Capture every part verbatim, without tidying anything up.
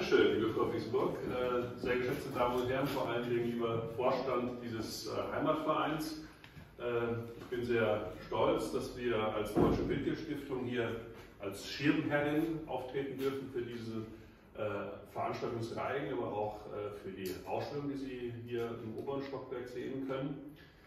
Dankeschön, liebe Frau Wiesburg. Äh, sehr geschätzte Damen und Herren, vor allem lieber Vorstand dieses äh, Heimatvereins. Äh, ich bin sehr stolz, dass wir als Deutsche Wildtierstiftung hier als Schirmherrin auftreten dürfen für diese äh, Veranstaltungsreihen, aber auch äh, für die Ausstellung, die Sie hier im oberen Stockwerk sehen können.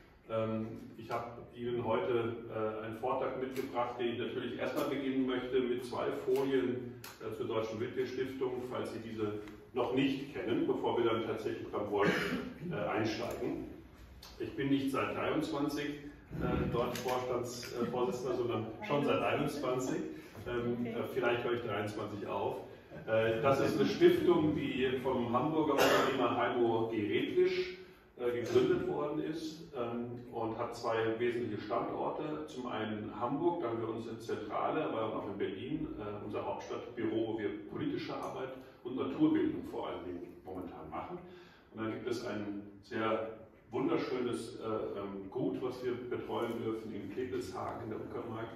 Ähm, ich habe Ihnen heute äh, einen Vortrag mitgebracht, den ich natürlich erstmal beginnen möchte mit zwei Folien äh, zur Deutschen Wildtierstiftung, falls Sie diese noch nicht kennen, bevor wir dann tatsächlich beim Wolf äh, einsteigen. Ich bin nicht seit dreiundzwanzig äh, dort Vorstandsvorsitzender, äh, sondern schon seit einundzwanzig. Ähm, äh, vielleicht höre ich dreiundzwanzig auf. Äh, das ist eine Stiftung, die vom Hamburger Unternehmer Heimo G. Redlisch äh, gegründet worden ist ähm, und hat zwei wesentliche Standorte. Zum einen Hamburg, da haben wir unsere Zentrale, aber auch in Berlin, äh, unser Hauptstadtbüro, wo wir politische Arbeit und Naturbildung vor allen Dingen momentan machen. Und dann gibt es ein sehr wunderschönes äh, ähm, Gut, was wir betreuen dürfen in Kebelshagen in der Uckermark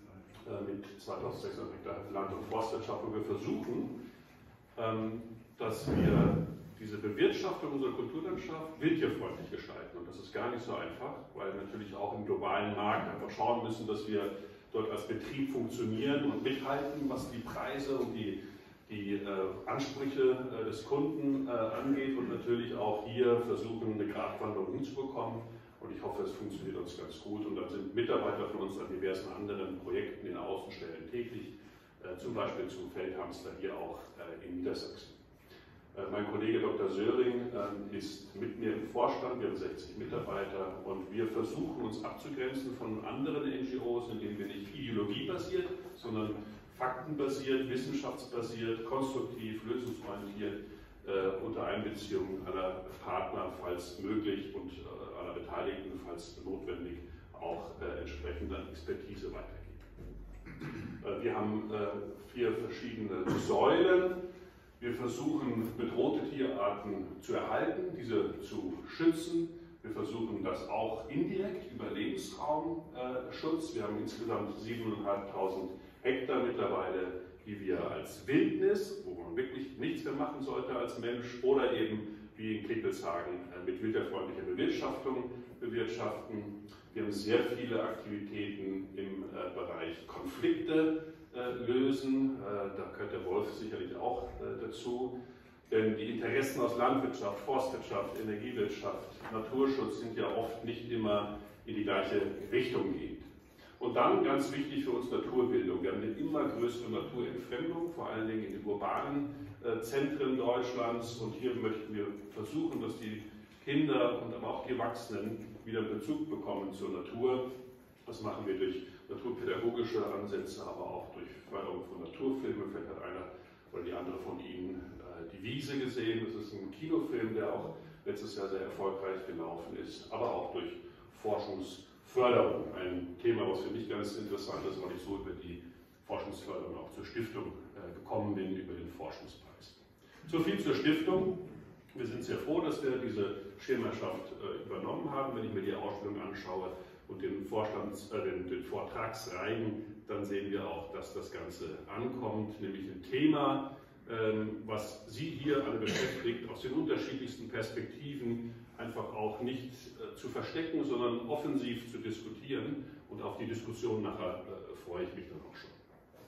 äh, mit zweitausendsechshundert Hektar Land- und Forstwirtschaft, wo wir versuchen, ähm, dass wir diese Bewirtschaftung unserer Kulturlandschaft wildtierfreundlich gestalten. Und das ist gar nicht so einfach, weil wir natürlich auch im globalen Markt einfach schauen müssen, dass wir dort als Betrieb funktionieren und mithalten, was die Preise und die die äh, Ansprüche äh, des Kunden äh, angeht und natürlich auch hier versuchen, eine Gratwanderung hinzubekommen. Und ich hoffe, es funktioniert uns ganz gut. Und dann sind Mitarbeiter von uns an diversen anderen Projekten in Außenstellen tätig, äh, zum Beispiel zum Feldhamster hier auch äh, in Niedersachsen. Äh, mein Kollege Doktor Söring äh, ist mit mir im Vorstand, wir haben sechzig Mitarbeiter und wir versuchen uns abzugrenzen von anderen N G Os, indem wir nicht ideologiebasiert, sondern faktenbasiert, wissenschaftsbasiert, konstruktiv, lösungsorientiert, äh, unter Einbeziehung aller Partner, falls möglich, und äh, aller Beteiligten, falls notwendig, auch äh, entsprechende Expertise weitergeben. Äh, wir haben äh, vier verschiedene Säulen. Wir versuchen, bedrohte Tierarten zu erhalten, diese zu schützen. Wir versuchen das auch indirekt über Lebensraumschutz. Äh, wir haben insgesamt siebentausendfünfhundert Hektar mittlerweile, die wir als Wildnis, wo man wirklich nichts mehr machen sollte als Mensch, oder eben wie in Kebelshagen mit wildtierfreundlicher Bewirtschaftung bewirtschaften. Wir haben sehr viele Aktivitäten im äh, Bereich Konflikte äh, lösen. Äh, da gehört der Wolf sicherlich auch äh, dazu. Denn die Interessen aus Landwirtschaft, Forstwirtschaft, Energiewirtschaft, Naturschutz sind ja oft nicht immer in die gleiche Richtung gehend. Und dann, ganz wichtig für uns, Naturbildung. Wir haben eine immer größere Naturentfremdung, vor allen Dingen in den urbanen äh, Zentren Deutschlands. Und hier möchten wir versuchen, dass die Kinder und aber auch die Erwachsenen wieder Bezug bekommen zur Natur. Das machen wir durch naturpädagogische Ansätze, aber auch durch Förderung von Naturfilmen. Vielleicht hat einer oder die andere von Ihnen äh, die Wiese gesehen. Das ist ein Kinofilm, der auch letztes Jahr sehr erfolgreich gelaufen ist, aber auch durch Forschungs- Förderung, ein Thema, was für mich ganz interessant ist, weil ich so über die Forschungsförderung auch zur Stiftung äh, gekommen bin, über den Forschungspreis. So viel zur Stiftung. Wir sind sehr froh, dass wir diese Schirmherrschaft äh, übernommen haben. Wenn ich mir die Ausstellung anschaue und den, Vorstands-, äh, den, den Vortragsreihen, dann sehen wir auch, dass das Ganze ankommt, nämlich ein Thema, ähm, was Sie hier alle beschäftigt, aus den unterschiedlichsten Perspektiven, einfach auch nicht äh, zu verstecken, sondern offensiv zu diskutieren. Und auf die Diskussion nachher äh, freue ich mich dann auch schon.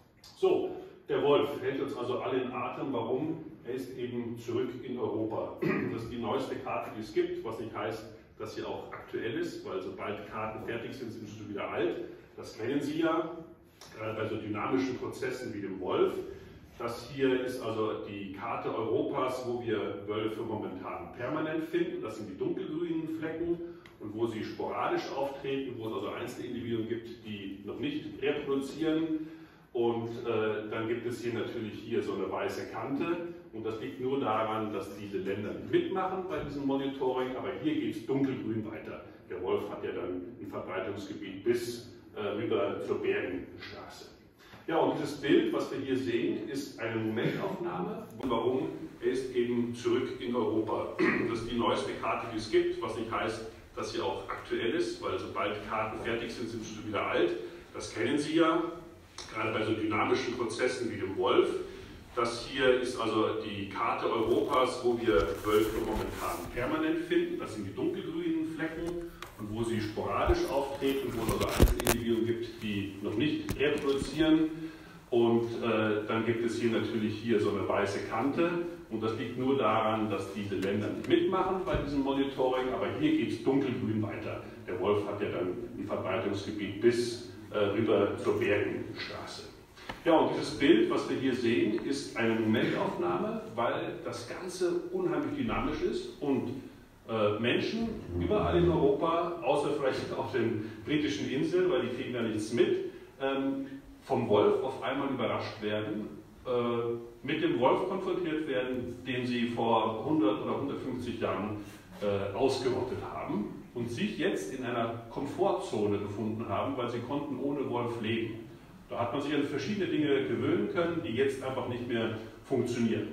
So, der Wolf hält uns also alle in Atem. Warum? Er ist eben zurück in Europa. Das ist die neueste Karte, die es gibt, was nicht heißt, dass sie auch aktuell ist, weil sobald Karten fertig sind, sind sie schon wieder alt. Das kennen Sie ja, gerade bei so dynamischen Prozessen wie dem Wolf. Das hier ist also die Karte Europas, wo wir Wölfe momentan permanent finden. Das sind die dunkelgrünen Flecken. Und wo sie sporadisch auftreten, wo es also Einzelindividuen gibt, die noch nicht reproduzieren. Und äh, dann gibt es hier natürlich hier so eine weiße Kante. Und das liegt nur daran, dass diese Länder mitmachen bei diesem Monitoring. Aber hier geht es dunkelgrün weiter. Der Wolf hat ja dann ein Verbreitungsgebiet bis äh, rüber zur Bergenstraße. Ja, und dieses Bild, was wir hier sehen, ist eine Momentaufnahme. Und warum? Er ist eben zurück in Europa. Das ist die neueste Karte, die es gibt, was nicht heißt, dass sie auch aktuell ist, weil sobald Karten fertig sind, sind sie schon wieder alt. Das kennen Sie ja, gerade bei so dynamischen Prozessen wie dem Wolf. Das hier ist also die Karte Europas, wo wir Wölfe momentan permanent finden. Das sind die dunkelgrünen Flecken. Und wo sie sporadisch auftreten, wo es also Einzelindividuen gibt, die noch nicht reproduzieren. Und äh, dann gibt es hier natürlich hier so eine weiße Kante. Und das liegt nur daran, dass diese Länder nicht mitmachen bei diesem Monitoring. Aber hier geht es dunkelgrün weiter. Der Wolf hat ja dann ein Verbreitungsgebiet bis äh, rüber zur Bergenstraße. Ja, und dieses Bild, was wir hier sehen, ist eine Momentaufnahme, weil das Ganze unheimlich dynamisch ist und äh, Menschen überall in Europa, außer vielleicht auf den britischen Inseln, weil die kriegen da nichts mit, ähm, vom Wolf auf einmal überrascht werden, äh, mit dem Wolf konfrontiert werden, den sie vor hundert oder hundertfünfzig Jahren äh, ausgerottet haben und sich jetzt in einer Komfortzone befunden haben, weil sie konnten ohne Wolf leben. Da hat man sich an verschiedene Dinge gewöhnen können, die jetzt einfach nicht mehr funktionieren.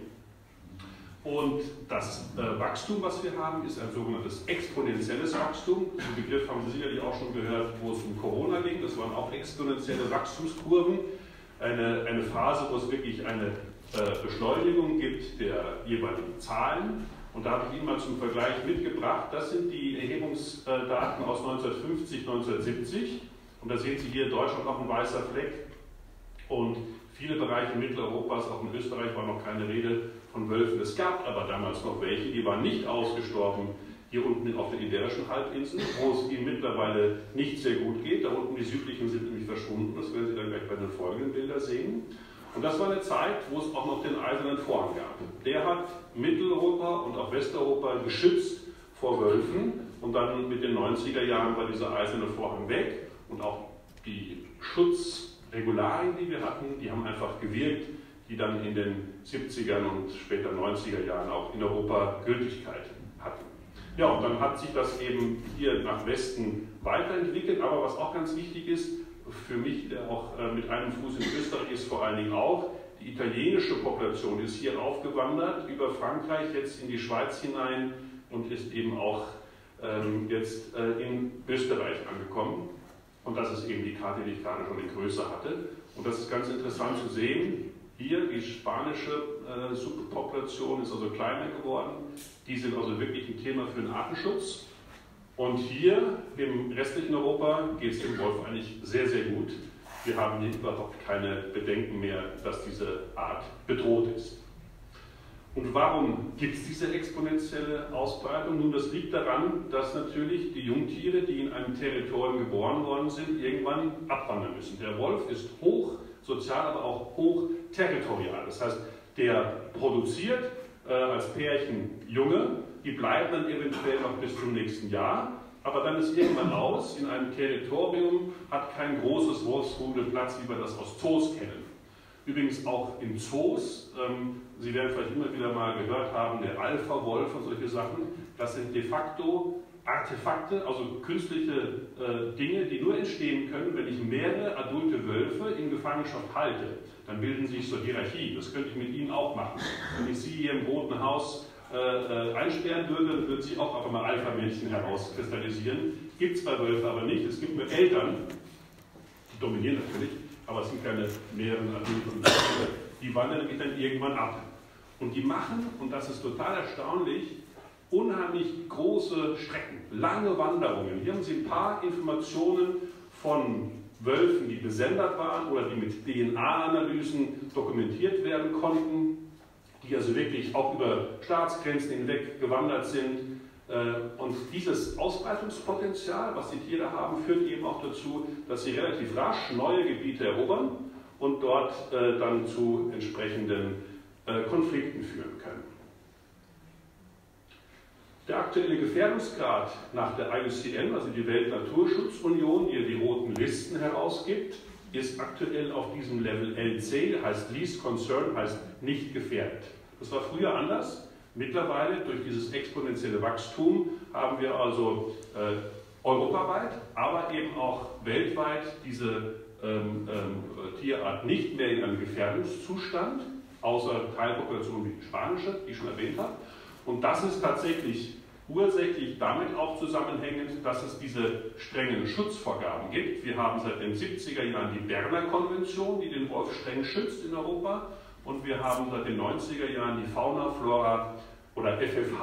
Und das äh, Wachstum, was wir haben, ist ein sogenanntes exponentielles Wachstum. Den Begriff haben Sie sicherlich auch schon gehört, wo es um Corona ging. Das waren auch exponentielle Wachstumskurven. Eine, eine Phase, wo es wirklich eine äh, Beschleunigung gibt der jeweiligen Zahlen. Und da habe ich Ihnen mal zum Vergleich mitgebracht. Das sind die Erhebungsdaten aus neunzehnhundertfünfzig, neunzehnhundertsiebzig. Und da sehen Sie hier in Deutschland noch ein weißer Fleck. Und viele Bereiche Mitteleuropas, auch in Österreich war noch keine Rede von Wölfen. Es gab aber damals noch welche, die waren nicht ausgestorben. Hier unten auf den Iberischen Halbinsel, wo es ihnen mittlerweile nicht sehr gut geht. Da unten die südlichen sind nämlich verschwunden. Das werden Sie dann gleich bei den folgenden Bildern sehen. Und das war eine Zeit, wo es auch noch den Eisernen Vorhang gab. Der hat Mitteleuropa und auch Westeuropa geschützt vor Wölfen. Und dann mit den neunziger Jahren war dieser Eiserne Vorhang weg. Und auch die Schutzregularien, die wir hatten, die haben einfach gewirkt, die dann in den siebzigern und später neunziger Jahren auch in Europa Gültigkeit hatten. Ja, und dann hat sich das eben hier nach Westen weiterentwickelt. Aber was auch ganz wichtig ist, für mich, der auch mit einem Fuß in Österreich ist, vor allen Dingen auch, die italienische Population ist hier aufgewandert, über Frankreich jetzt in die Schweiz hinein und ist eben auch ähm, jetzt äh, in Österreich angekommen. Und das ist eben die Karte, die ich gerade schon in Größe hatte. Und das ist ganz interessant zu sehen. Hier die spanische äh, Subpopulation ist also kleiner geworden. Die sind also wirklich ein Thema für den Artenschutz. Und hier im restlichen Europa geht es dem Wolf eigentlich sehr, sehr gut. Wir haben hier überhaupt keine Bedenken mehr, dass diese Art bedroht ist. Und warum gibt es diese exponentielle Ausbreitung? Nun, das liegt daran, dass natürlich die Jungtiere, die in einem Territorium geboren worden sind, irgendwann abwandern müssen. Der Wolf ist hoch sozial, aber auch hoch territorial. Das heißt, der produziert äh, als Pärchen Junge, die bleiben dann eventuell noch bis zum nächsten Jahr, aber dann ist irgendwann aus, in einem Territorium, hat kein großes Wolfsrudel Platz, wie wir das aus Zoos kennen. Übrigens auch in Zoos, ähm, Sie werden vielleicht immer wieder mal gehört haben, der Alpha-Wolf und solche Sachen, das sind de facto Artefakte, also künstliche äh, Dinge, die nur entstehen können, wenn ich mehrere adulte Wölfe in Gefangenschaft halte. Dann bilden sich so Hierarchien, das könnte ich mit Ihnen auch machen. Wenn ich Sie hier im Roten Haus äh, äh, einsperren würde, dann würden Sie auch einfach mal Alpha-Männchen herauskristallisieren. Gibt es bei Wölfen aber nicht, es gibt nur Eltern, die dominieren natürlich, aber es sind keine mehreren adulten Wölfe, die wandern nämlich dann irgendwann ab. Und die machen, und das ist total erstaunlich, unheimlich große Strecken, lange Wanderungen. Hier haben Sie ein paar Informationen von Wölfen, die besendet waren oder die mit D N A-Analysen dokumentiert werden konnten, die also wirklich auch über Staatsgrenzen hinweg gewandert sind. Und dieses Ausbreitungspotenzial, was die Tiere haben, führt eben auch dazu, dass sie relativ rasch neue Gebiete erobern und dort dann zu entsprechenden Konflikten führen können. Der aktuelle Gefährdungsgrad nach der I U C N, also die Weltnaturschutzunion, die die roten Listen herausgibt, ist aktuell auf diesem Level L C, heißt Least Concern, heißt nicht gefährdet. Das war früher anders. Mittlerweile, durch dieses exponentielle Wachstum, haben wir also äh, europaweit, aber eben auch weltweit diese ähm, ähm, Tierart nicht mehr in einem Gefährdungszustand, außer Teilpopulationen wie die spanische, die ich schon erwähnt habe. Und das ist tatsächlich ursächlich damit auch zusammenhängend, dass es diese strengen Schutzvorgaben gibt. Wir haben seit den siebziger Jahren die Berner Konvention, die den Wolf streng schützt in Europa. und wir haben seit den neunziger Jahren die Fauna, Flora oder F F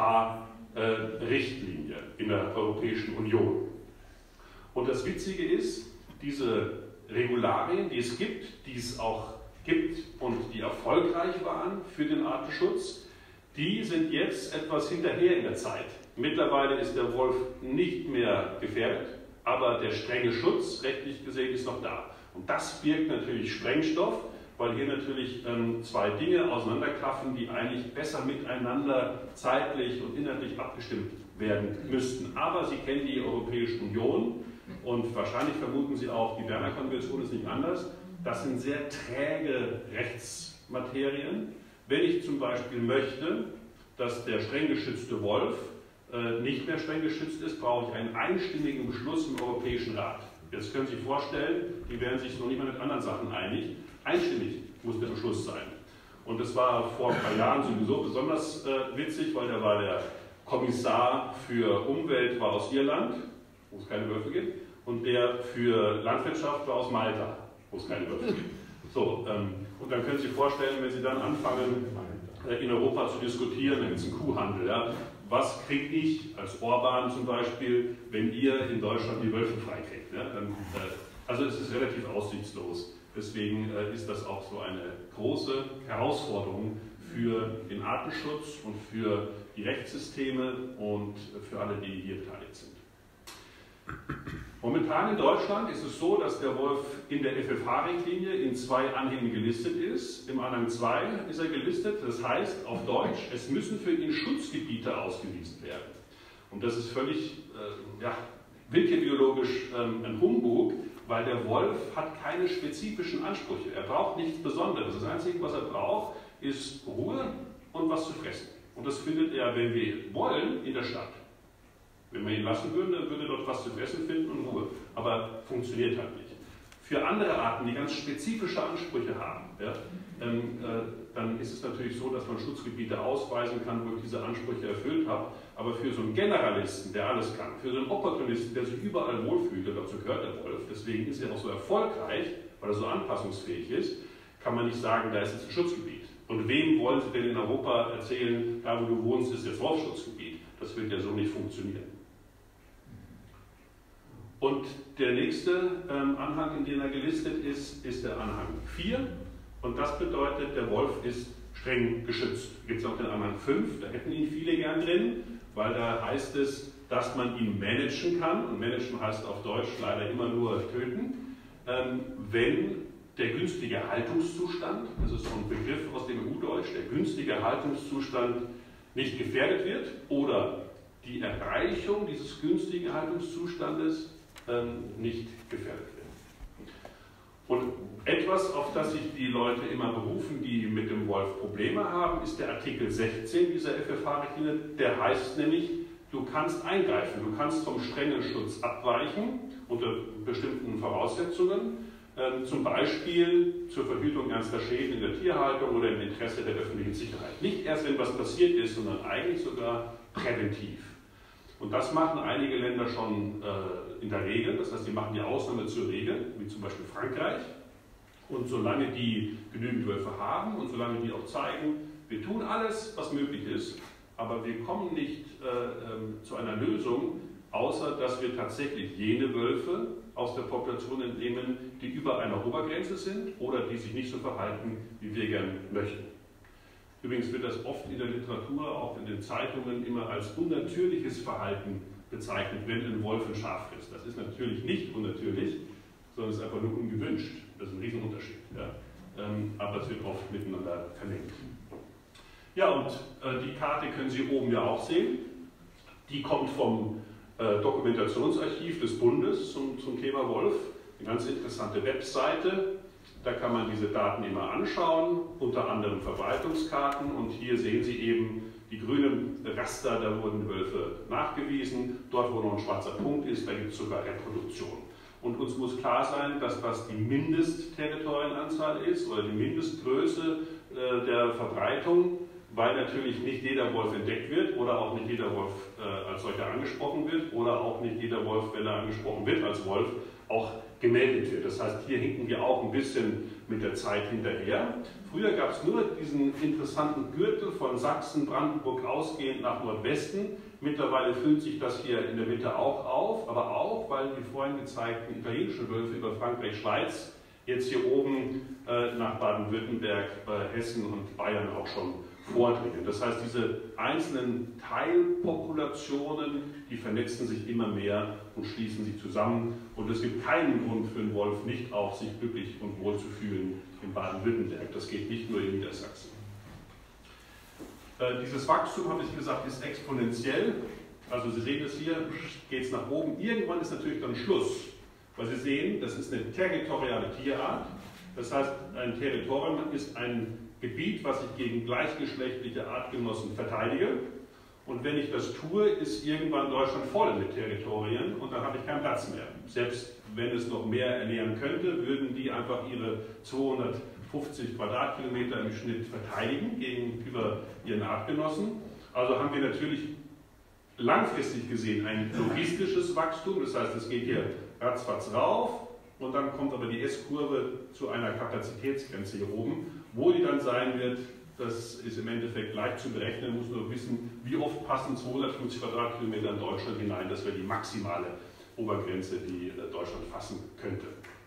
H-Richtlinie in der Europäischen Union. Und das Witzige ist, diese Regularien, die es gibt, die es auch gibt und die erfolgreich waren für den Artenschutz, die sind jetzt etwas hinterher in der Zeit. Mittlerweile ist der Wolf nicht mehr gefährdet, aber der strenge Schutz, rechtlich gesehen, ist noch da. Und das birgt natürlich Sprengstoff, weil hier natürlich ähm, zwei Dinge auseinanderklaffen, die eigentlich besser miteinander zeitlich und inhaltlich abgestimmt werden müssten. Aber Sie kennen die Europäische Union und wahrscheinlich vermuten Sie auch, die Berner Konvention ist nicht anders. Das sind sehr träge Rechtsmaterien. Wenn ich zum Beispiel möchte, dass der streng geschützte Wolf äh, nicht mehr streng geschützt ist, brauche ich einen einstimmigen Beschluss im Europäischen Rat. Jetzt können Sie sich vorstellen, die werden sich noch nicht mal mit anderen Sachen einig. Einstimmig muss der Beschluss sein. Und das war vor ein paar Jahren sowieso besonders äh, witzig, weil da war der Kommissar für Umwelt war aus Irland, wo es keine Wölfe gibt, und der für Landwirtschaft war aus Malta, wo es keine Wölfe gibt. So, ähm, und dann können Sie sich vorstellen, wenn Sie dann anfangen, äh, in Europa zu diskutieren, dann gibt es einen Kuhhandel. Ja? Was kriege ich als Orban zum Beispiel, wenn ihr in Deutschland die Wölfe freikriegt? Ja? Dann, äh, also es ist relativ aussichtslos. Deswegen äh, ist das auch so eine große Herausforderung für den Artenschutz und für die Rechtssysteme und für alle, die hier beteiligt sind. Momentan in Deutschland ist es so, dass der Wolf in der F F H-Richtlinie in zwei Anhängen gelistet ist. Im Anhang zwei ist er gelistet, das heißt auf Deutsch, es müssen für ihn Schutzgebiete ausgewiesen werden. Und das ist völlig äh, ja, wildtierbiologisch ähm, ein Humbug, weil der Wolf hat keine spezifischen Ansprüche. Er braucht nichts Besonderes. Das Einzige, was er braucht, ist Ruhe und was zu fressen. Und das findet er, wenn wir wollen, in der Stadt. Wenn wir ihn lassen würden, dann würde er dort was zu fressen finden und Ruhe. Aber funktioniert halt nicht. Für andere Arten, die ganz spezifische Ansprüche haben, ja, ähm, äh, dann ist es natürlich so, dass man Schutzgebiete ausweisen kann, wo ich diese Ansprüche erfüllt habe. Aber für so einen Generalisten, der alles kann, für so einen Opportunisten, der sich überall wohlfühlt, und dazu gehört der Wolf, deswegen ist er auch so erfolgreich, weil er so anpassungsfähig ist, kann man nicht sagen, da ist jetzt ein Schutzgebiet. Und wem wollen Sie denn in Europa erzählen, da wo du wohnst, ist jetzt Wolfsschutzgebiet? Das wird ja so nicht funktionieren. Und der nächste ähm, Anhang, in dem er gelistet ist, ist der Anhang vier. Und das bedeutet, der Wolf ist streng geschützt. Gibt es auch den Anhang fünf, da hätten ihn viele gern drin, weil da heißt es, dass man ihn managen kann. Und managen heißt auf Deutsch leider immer nur töten, ähm, wenn der günstige Haltungszustand, das ist so ein Begriff aus dem E U-Deutsch, der günstige Haltungszustand nicht gefährdet wird oder die Erreichung dieses günstigen Haltungszustandes ähm, nicht gefährdet wird. Und etwas, auf das sich die Leute immer berufen, die mit dem Wolf Probleme haben, ist der Artikel sechzehn dieser F F H-Richtlinie. Der heißt nämlich, du kannst eingreifen, du kannst vom strengen Schutz abweichen unter bestimmten Voraussetzungen, ähm, zum Beispiel zur Verhütung ernster Schäden in der Tierhaltung oder im Interesse der öffentlichen Sicherheit. Nicht erst, wenn was passiert ist, sondern eigentlich sogar präventiv. Und das machen einige Länder schon äh, in der Regel, das heißt, die machen die Ausnahme zur Regel, wie zum Beispiel Frankreich. Und solange die genügend Wölfe haben und solange die auch zeigen, wir tun alles, was möglich ist, aber wir kommen nicht äh, äh, zu einer Lösung, außer dass wir tatsächlich jene Wölfe aus der Population entnehmen, die über einer Obergrenze sind oder die sich nicht so verhalten, wie wir gern möchten. Übrigens wird das oft in der Literatur, auch in den Zeitungen, immer als unnatürliches Verhalten bezeichnet, wenn ein Wolf ein Schaf frisst. Das ist natürlich nicht unnatürlich, sondern es ist einfach nur ungewünscht. Das ist ein Riesenunterschied. Ja. Ähm, aber es wird oft miteinander vermengt. Ja, und äh, die Karte können Sie oben ja auch sehen. Die kommt vom äh, Dokumentationsarchiv des Bundes zum, zum Thema Wolf. Eine ganz interessante Webseite. Da kann man diese Daten immer anschauen, unter anderem Verbreitungskarten. Und hier sehen Sie eben die grünen Raster, da wurden Wölfe nachgewiesen. Dort, wo noch ein schwarzer Punkt ist, da gibt es sogar Reproduktion. Und uns muss klar sein, dass das die Mindestterritorienanzahl ist oder die Mindestgröße äh, der Verbreitung, weil natürlich nicht jeder Wolf entdeckt wird oder auch nicht jeder Wolf äh, als solcher angesprochen wird oder auch nicht jeder Wolf, wenn er angesprochen wird als Wolf, auch gemeldet wird. Das heißt, hier hinken wir auch ein bisschen mit der Zeit hinterher. Früher gab es nur diesen interessanten Gürtel von Sachsen, Brandenburg ausgehend nach Nordwesten. Mittlerweile füllt sich das hier in der Mitte auch auf, aber auch, weil die vorhin gezeigten italienischen Wölfe über Frankreich, Schweiz jetzt hier oben äh, nach Baden-Württemberg, äh, Hessen und Bayern auch schon vordringen. Das heißt, diese einzelnen Teilpopulationen, die vernetzen sich immer mehr und schließen sich zusammen. Und es gibt keinen Grund für einen Wolf, nicht auch sich glücklich und wohl zu fühlen in Baden-Württemberg. Das geht nicht nur in Niedersachsen. Äh, dieses Wachstum, habe ich gesagt, ist exponentiell. Also Sie sehen es hier, geht es nach oben. Irgendwann ist natürlich dann Schluss. Weil Sie sehen, das ist eine territoriale Tierart. Das heißt, ein Territorium ist ein Gebiet, was ich gegen gleichgeschlechtliche Artgenossen verteidige. Und wenn ich das tue, ist irgendwann Deutschland voll mit Territorien und dann habe ich keinen Platz mehr. Selbst wenn es noch mehr ernähren könnte, würden die einfach ihre zweihundertfünfzig Quadratkilometer im Schnitt verteidigen gegenüber ihren Artgenossen. Also haben wir natürlich langfristig gesehen ein logistisches Wachstum. Das heißt, es geht hier ratzfatz rauf und dann kommt aber die S-Kurve zu einer Kapazitätsgrenze hier oben. Wo die dann sein wird, das ist im Endeffekt leicht zu berechnen, man muss nur wissen, wie oft passen zweihundertfünfzig Quadratkilometer in Deutschland hinein. Das wäre die maximale Obergrenze, die Deutschland fassen könnte.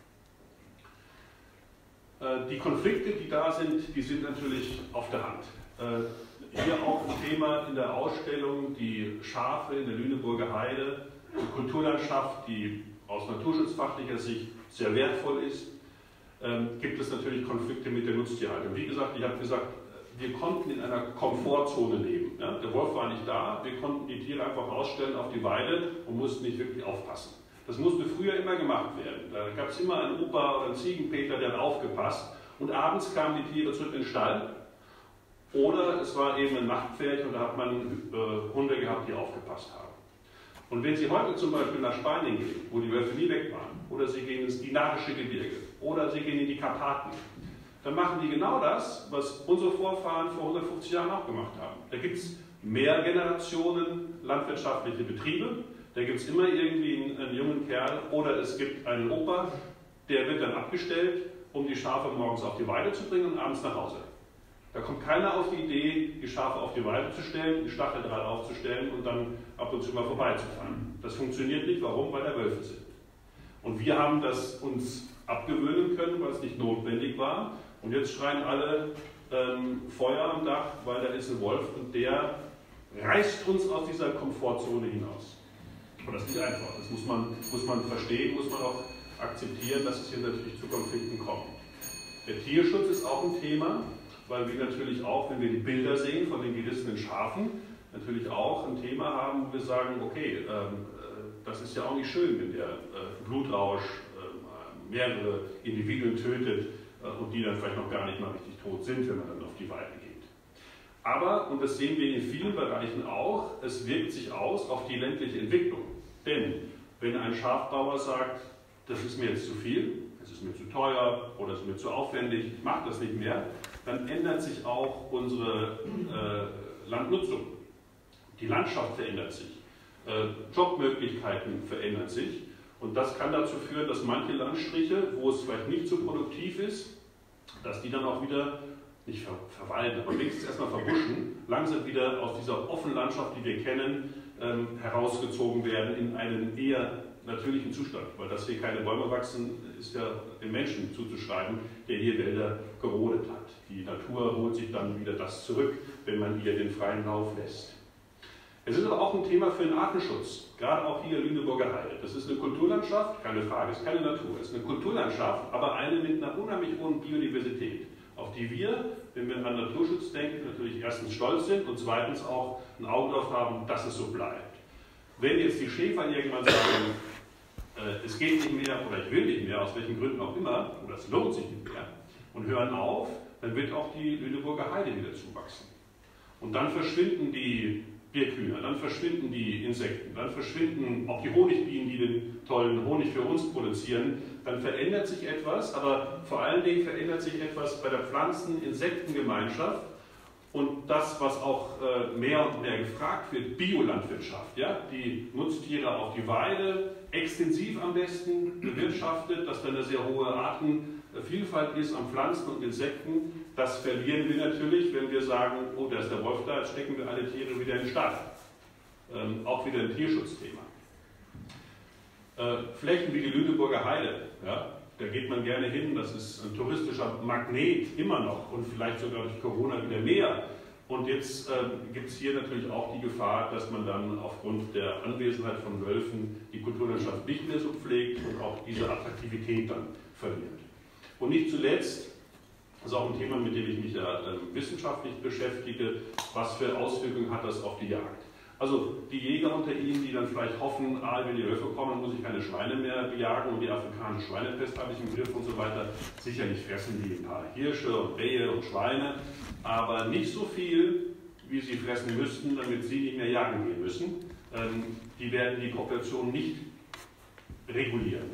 Die Konflikte, die da sind, die sind natürlich auf der Hand. Hier auch ein Thema in der Ausstellung, die Schafe in der Lüneburger Heide, die Kulturlandschaft, die aus naturschutzfachlicher Sicht sehr wertvoll ist. Ähm, gibt es natürlich Konflikte mit der Nutztierhaltung. Wie gesagt, ich habe gesagt, wir konnten in einer Komfortzone leben. Ja? Der Wolf war nicht da, wir konnten die Tiere einfach ausstellen auf die Weide und mussten nicht wirklich aufpassen. Das musste früher immer gemacht werden. Da gab es immer einen Opa oder einen Ziegenpeter, der hat aufgepasst und abends kamen die Tiere zurück in den Stall oder es war eben ein Nachtpferd und da hat man äh, Hunde gehabt, die aufgepasst haben. Und wenn Sie heute zum Beispiel nach Spanien gehen, wo die Wölfe nie weg waren, oder Sie gehen ins Dinarische Gebirge, oder Sie gehen in die Karpaten, dann machen die genau das, was unsere Vorfahren vor hundertfünfzig Jahren auch gemacht haben. Da gibt es mehr Generationen landwirtschaftliche Betriebe, da gibt es immer irgendwie einen, einen jungen Kerl, oder es gibt einen Opa, der wird dann abgestellt, um die Schafe morgens auf die Weide zu bringen und abends nach Hause. Da kommt keiner auf die Idee, die Schafe auf die Weide zu stellen, die Stacheldraht aufzustellen und dann ab und zu mal vorbeizufahren. Das funktioniert nicht. Warum? Weil da Wölfe sind. Und wir haben das uns abgewöhnen können, weil es nicht notwendig war. Und jetzt schreien alle ähm, Feuer am Dach, weil da ist ein Wolf und der reißt uns aus dieser Komfortzone hinaus. Aber das ist nicht einfach. Das muss man, muss man verstehen, muss man auch akzeptieren, dass es hier natürlich zu Konflikten kommt. Der Tierschutz ist auch ein Thema. Weil wir natürlich auch, wenn wir die Bilder sehen von den gerissenen Schafen, natürlich auch ein Thema haben, wo wir sagen, okay, ähm, das ist ja auch nicht schön, wenn der äh, Blutrausch äh, mehrere Individuen tötet äh, und die dann vielleicht noch gar nicht mal richtig tot sind, wenn man dann auf die Weide geht. Aber, und das sehen wir in vielen Bereichen auch, es wirkt sich aus auf die ländliche Entwicklung. Denn wenn ein Schafbauer sagt, das ist mir jetzt zu viel, es ist mir zu teuer oder es ist mir zu aufwendig, ich mache das nicht mehr, dann ändert sich auch unsere äh, Landnutzung. Die Landschaft verändert sich, äh, Jobmöglichkeiten verändern sich und das kann dazu führen, dass manche Landstriche, wo es vielleicht nicht so produktiv ist, dass die dann auch wieder, nicht ver verwalten, aber wenigstens erstmal verbuschen, langsam wieder aus dieser offenen Landschaft, die wir kennen, ähm, herausgezogen werden in einen eher natürlichen Zustand, weil dass hier keine Bäume wachsen, ist ja dem Menschen zuzuschreiben, der hier Wälder gerodet hat. Die Natur holt sich dann wieder das zurück, wenn man ihr den freien Lauf lässt. Es ist aber auch ein Thema für den Artenschutz, gerade auch hier Lüneburger Heide. Das ist eine Kulturlandschaft, keine Frage, es ist keine Natur, es ist eine Kulturlandschaft, aber eine mit einer unheimlich hohen Biodiversität, auf die wir, wenn wir an Naturschutz denken, natürlich erstens stolz sind und zweitens auch ein Auge darauf haben, dass es so bleibt. Wenn jetzt die Schäfer irgendwann sagen, äh, es geht nicht mehr oder ich will nicht mehr, aus welchen Gründen auch immer, oder es lohnt sich nicht mehr, und hören auf, dann wird auch die Lüneburger Heide wieder zuwachsen. Und dann verschwinden die Birkhühner, dann verschwinden die Insekten, dann verschwinden auch die Honigbienen, die den tollen Honig für uns produzieren, dann verändert sich etwas, aber vor allen Dingen verändert sich etwas bei der Pflanzen-Insektengemeinschaft Und das, was auch äh, mehr und mehr gefragt wird, Biolandwirtschaft, ja? Die Nutztiere auf die Weide, extensiv am besten bewirtschaftet, dass da eine sehr hohe Artenvielfalt ist an Pflanzen und Insekten. Das verlieren wir natürlich, wenn wir sagen, oh, da ist der Wolf da, jetzt stecken wir alle Tiere wieder in den Stall. Ähm, auch wieder ein Tierschutzthema. Äh, Flächen wie die Lüneburger Heide, ja? Da geht man gerne hin, das ist ein touristischer Magnet immer noch und vielleicht sogar durch Corona wieder mehr. Und jetzt äh, gibt es hier natürlich auch die Gefahr, dass man dann aufgrund der Anwesenheit von Wölfen die Kulturlandschaft nicht mehr so pflegt und auch diese Attraktivität dann verliert. Und nicht zuletzt, das ist auch ein Thema, mit dem ich mich ja äh, wissenschaftlich beschäftige, was für Auswirkungen hat das auf die Jagd? Also die Jäger unter Ihnen, die dann vielleicht hoffen, ah, wenn die Wölfe kommen, muss ich keine Schweine mehr bejagen und die afrikanische Schweinepest habe ich im Griff und so weiter. Sicherlich fressen die ein paar Hirsche und Rehe und Schweine, aber nicht so viel, wie sie fressen müssten, damit sie nicht mehr jagen gehen müssen. Ähm, die werden die Population nicht regulieren.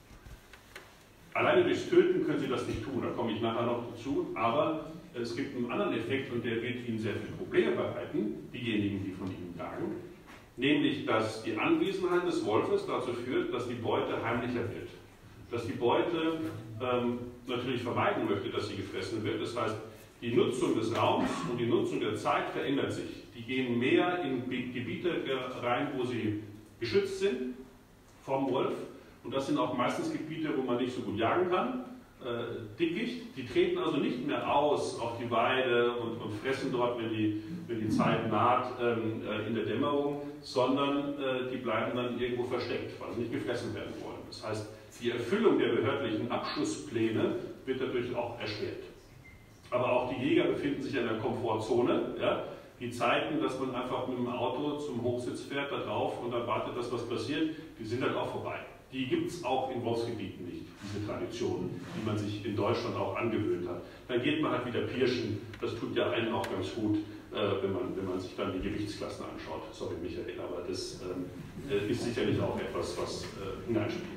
Alleine durchs Töten können sie das nicht tun, da komme ich nachher noch dazu, aber es gibt einen anderen Effekt und der wird Ihnen sehr viele Probleme bereiten, diejenigen, die von Ihnen jagen, nämlich, dass die Anwesenheit des Wolfes dazu führt, dass die Beute heimlicher wird. Dass die Beute ähm, natürlich vermeiden möchte, dass sie gefressen wird. Das heißt, die Nutzung des Raums und die Nutzung der Zeit verändert sich. Die gehen mehr in Gebiete rein, wo sie geschützt sind vom Wolf. Und das sind auch meistens Gebiete, wo man nicht so gut jagen kann. Äh, Dickicht, die treten also nicht mehr aus auf die Weide und, und fressen dort, wenn die, wenn die Zeit naht, ähm, äh, in der Dämmerung, sondern äh, die bleiben dann irgendwo versteckt, weil sie nicht gefressen werden wollen. Das heißt, die Erfüllung der behördlichen Abschusspläne wird dadurch auch erschwert. Aber auch die Jäger befinden sich in der Komfortzone. Ja? Die Zeiten, dass man einfach mit dem Auto zum Hochsitz fährt, da drauf und dann wartet, dass was passiert, die sind halt auch vorbei. Die gibt es auch in Wolfsgebieten nicht, diese Traditionen, die man sich in Deutschland auch angewöhnt hat. Dann geht man halt wieder pirschen, das tut ja einen auch ganz gut, äh, wenn, man, wenn man sich dann die Gewichtsklassen anschaut. Sorry Michael, aber das ähm, ist sicherlich auch etwas, was äh, hineinspielt.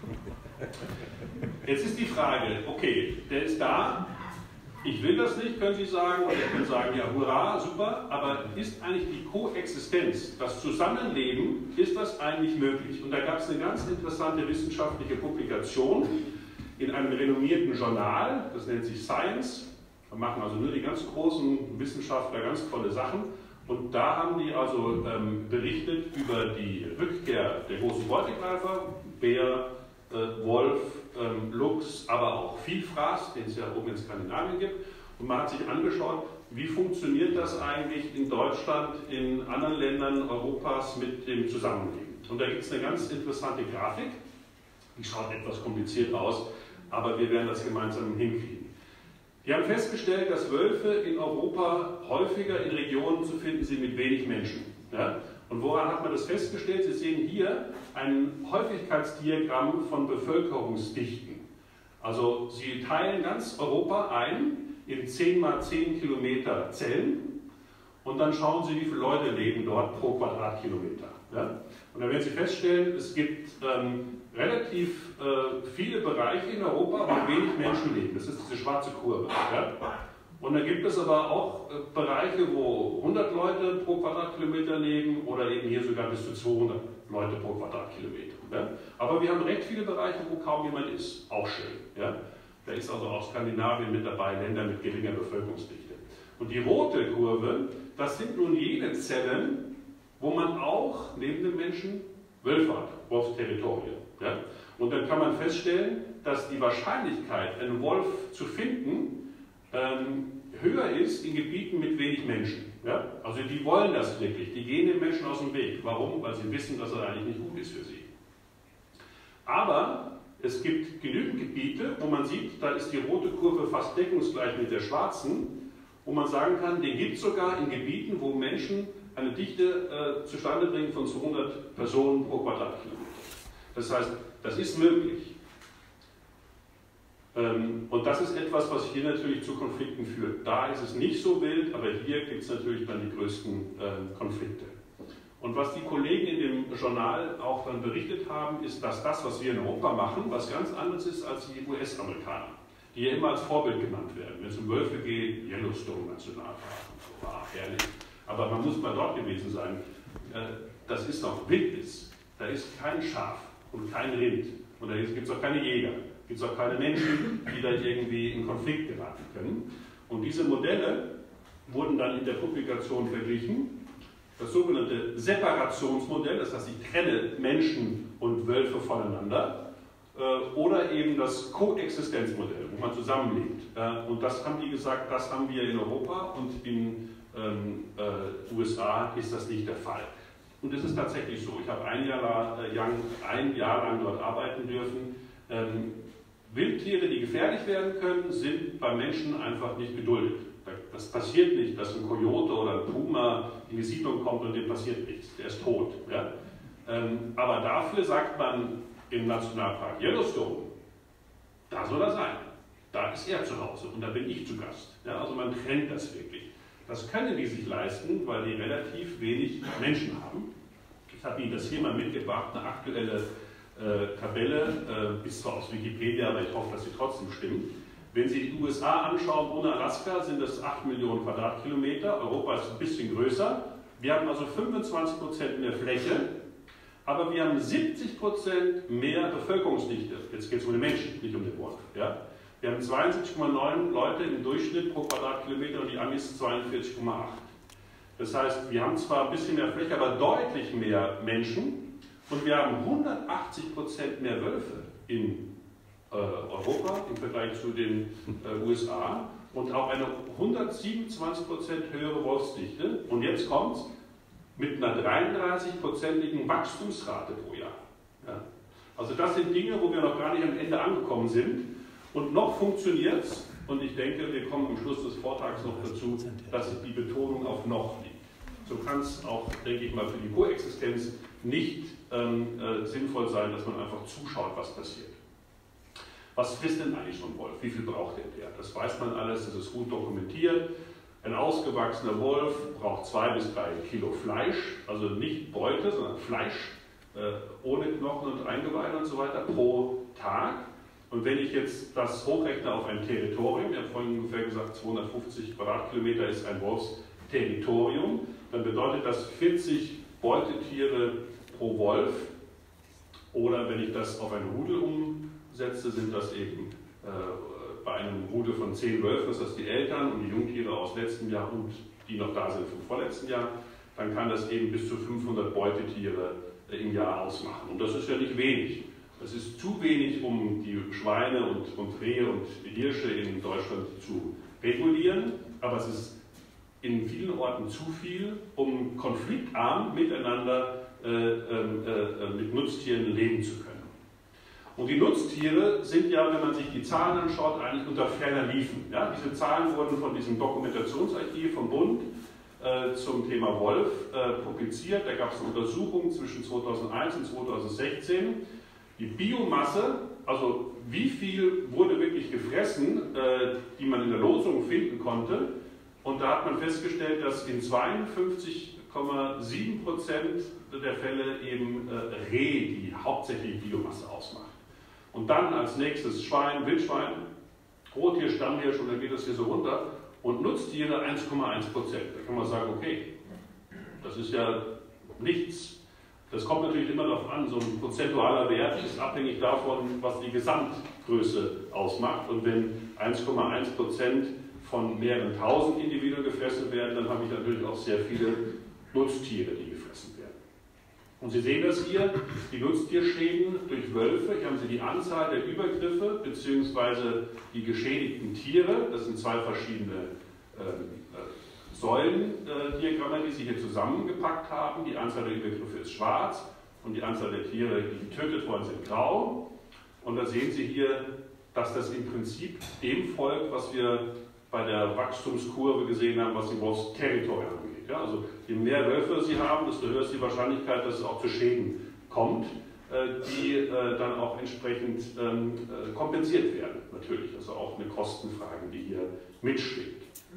Jetzt ist die Frage, okay, der ist da, ich will das nicht, können Sie sagen, oder können sagen, ja hurra, super, aber ist eigentlich die Koexistenz, das Zusammenleben, ist das eigentlich möglich? Und da gab es eine ganz interessante wissenschaftliche Publikation in einem renommierten Journal, das nennt sich Science, da machen also nur die ganz großen Wissenschaftler ganz tolle Sachen. Und da haben die also ähm, berichtet über die Rückkehr der großen Beutegreifer, Bär, äh, Wolf, ähm, Luchs, aber auch Vielfraß, den es ja oben in Skandinavien gibt. Und man hat sich angeschaut, wie funktioniert das eigentlich in Deutschland, in anderen Ländern Europas mit dem Zusammenleben. Und da gibt es eine ganz interessante Grafik, die schaut etwas kompliziert aus, aber wir werden das gemeinsam hinkriegen. Die haben festgestellt, dass Wölfe in Europa häufiger in Regionen zu finden sind mit wenig Menschen. Ja? Und woran hat man das festgestellt? Sie sehen hier ein Häufigkeitsdiagramm von Bevölkerungsdichten. Also Sie teilen ganz Europa ein in zehn mal zehn Kilometer Zellen und dann schauen Sie, wie viele Leute leben dort pro Quadratkilometer. Ja? Und dann werden Sie feststellen, es gibt ähm, relativ äh, viele Bereiche in Europa, wo wenig Menschen leben. Das ist diese schwarze Kurve. Ja? Und dann gibt es aber auch äh, Bereiche, wo hundert Leute pro Quadratkilometer leben oder eben hier sogar bis zu zweihundert Leute pro Quadratkilometer. Ja? Aber wir haben recht viele Bereiche, wo kaum jemand ist. Auch schön. Ja? Da ist also auch Skandinavien mit dabei, Länder mit geringer Bevölkerungsdichte. Und die rote Kurve, das sind nun jene Zellen, wo man auch neben den Menschen Wölfe hat, Wolfsterritorien. Ja? Und dann kann man feststellen, dass die Wahrscheinlichkeit, einen Wolf zu finden, ähm, höher ist in Gebieten mit wenig Menschen. Ja? Also die wollen das wirklich, die gehen den Menschen aus dem Weg. Warum? Weil sie wissen, dass er eigentlich nicht gut ist für sie. Aber es gibt genügend Gebiete, wo man sieht, da ist die rote Kurve fast deckungsgleich mit der schwarzen, wo man sagen kann, den gibt es sogar in Gebieten, wo Menschen eine Dichte äh, zustande bringen von zweihundert Personen pro Quadratkilometer. Das heißt, das ist möglich. Ähm, und das ist etwas, was hier natürlich zu Konflikten führt. Da ist es nicht so wild, aber hier gibt es natürlich dann die größten äh, Konflikte. Und was die Kollegen in dem Journal auch dann berichtet haben, ist, dass das, was wir in Europa machen, was ganz anderes ist als die U S-Amerikaner. die ja immer als Vorbild genannt werden. Wenn es um Wölfe geht, Yellowstone Nationalpark, so war herrlich. Aber man muss mal dort gewesen sein. Das ist noch Wildnis. Da ist kein Schaf und kein Rind. Und da gibt es auch keine Jäger. Da gibt es auch keine Menschen, die da irgendwie in Konflikt geraten können. Und diese Modelle wurden dann in der Publikation verglichen. Das sogenannte Separationsmodell, das heißt, ich trenne Menschen und Wölfe voneinander. Oder eben das Koexistenzmodell, wo man zusammenlebt. Und das haben die gesagt, das haben wir in Europa und in ähm, äh, U S A ist das nicht der Fall. Und es ist tatsächlich so. Ich habe ein Jahr, äh, ein Jahr lang dort arbeiten dürfen. Ähm, Wildtiere, die gefährlich werden können, sind beim Menschen einfach nicht geduldet. Das passiert nicht, dass ein Kojote oder ein Puma in die Siedlung kommt und dem passiert nichts. Der ist tot. Ja? Ähm, aber dafür sagt man im Nationalpark Yellowstone, da soll er sein. Da ist er zu Hause und da bin ich zu Gast. Ja? Also man trennt das wirklich. Das können die sich leisten, weil die relativ wenig Menschen haben. Ich habe Ihnen das hier mal mitgebracht, eine aktuelle äh, Tabelle, äh, ist zwar aus Wikipedia, aber ich hoffe, dass sie trotzdem stimmt. Wenn Sie die U S A anschauen, ohne Alaska sind das acht Millionen Quadratkilometer, Europa ist ein bisschen größer. Wir haben also fünfundzwanzig Prozent mehr Fläche, aber wir haben siebzig Prozent mehr Bevölkerungsdichte. Jetzt geht es um den Menschen, nicht um den Wolf. Ja? Wir haben zweiundsiebzig Komma neun Leute im Durchschnitt pro Quadratkilometer und die Amis zweiundvierzig Komma acht. Das heißt, wir haben zwar ein bisschen mehr Fläche, aber deutlich mehr Menschen und wir haben hundertachtzig Prozent mehr Wölfe in äh, Europa im Vergleich zu den äh, U S A und auch eine hundertsiebenundzwanzig Prozent höhere Wolfsdichte. Und jetzt kommt es mit einer dreiunddreißig-prozentigen Wachstumsrate pro Jahr. Ja. Also das sind Dinge, wo wir noch gar nicht am Ende angekommen sind. Und noch funktioniert es, und ich denke, wir kommen am Schluss des Vortrags noch dazu, dass die Betonung auf noch liegt. So kann es auch, denke ich mal, für die Koexistenz nicht ähm, äh, sinnvoll sein, dass man einfach zuschaut, was passiert. Was frisst denn eigentlich so ein Wolf? Wie viel braucht denn der? Das weiß man alles, das ist gut dokumentiert. Ein ausgewachsener Wolf braucht zwei bis drei Kilo Fleisch, also nicht Beute, sondern Fleisch, äh, ohne Knochen und Eingeweide und so weiter, pro Tag. Und wenn ich jetzt das hochrechne auf ein Territorium, ich habe vorhin ungefähr gesagt, zweihundertfünfzig Quadratkilometer ist ein Wolfsterritorium, dann bedeutet das vierzig Beutetiere pro Wolf. Oder wenn ich das auf ein Rudel umsetze, sind das eben äh, bei einem Rudel von zehn Wölfen, das heißt die Eltern und die Jungtiere aus letztem Jahr und die noch da sind vom vorletzten Jahr, dann kann das eben bis zu fünfhundert Beutetiere äh, im Jahr ausmachen. Und das ist ja nicht wenig. Es ist zu wenig, um die Schweine und, und Rehe und Hirsche in Deutschland zu regulieren, aber es ist in vielen Orten zu viel, um konfliktarm miteinander äh, äh, mit Nutztieren leben zu können. Und die Nutztiere sind ja, wenn man sich die Zahlen anschaut, eigentlich unter ferner Liefen. Ja? Diese Zahlen wurden von diesem Dokumentationsarchiv vom Bund äh, zum Thema Wolf äh, publiziert. Da gab es eine Untersuchung zwischen zweitausendeins und zweitausendsechzehn. Die Biomasse, also wie viel wurde wirklich gefressen, äh, die man in der Losung finden konnte. Und da hat man festgestellt, dass in zweiundfünfzig Komma sieben Prozent der Fälle eben äh, Reh die hauptsächliche Biomasse ausmacht. Und dann als nächstes Schwein, Wildschwein, Rottier, Stammhirsch und dann geht das hier so runter. Und Nutztiere eins Komma eins Prozent. Da kann man sagen, okay, das ist ja nichts. Das kommt natürlich immer darauf an, so ein prozentualer Wert ist abhängig davon, was die Gesamtgröße ausmacht. Und wenn eins Komma eins Prozent von mehreren tausend Individuen gefressen werden, dann habe ich natürlich auch sehr viele Nutztiere, die gefressen werden. Und Sie sehen das hier, die Nutztierschäden durch Wölfe. Hier haben Sie die Anzahl der Übergriffe bzw. die geschädigten Tiere. Das sind zwei verschiedene äh, Säulendiagramme, die Sie hier zusammengepackt haben. Die Anzahl der Übergriffe ist schwarz und die Anzahl der Tiere, die getötet worden sind, grau. Und da sehen Sie hier, dass das im Prinzip dem folgt, was wir bei der Wachstumskurve gesehen haben, was die Wolfsterritorien angeht. Ja, also je mehr Wölfe Sie haben, desto höher ist die Wahrscheinlichkeit, dass es auch zu Schäden kommt, die dann auch entsprechend kompensiert werden. Natürlich, also auch eine Kostenfrage, die hier mitschwingt.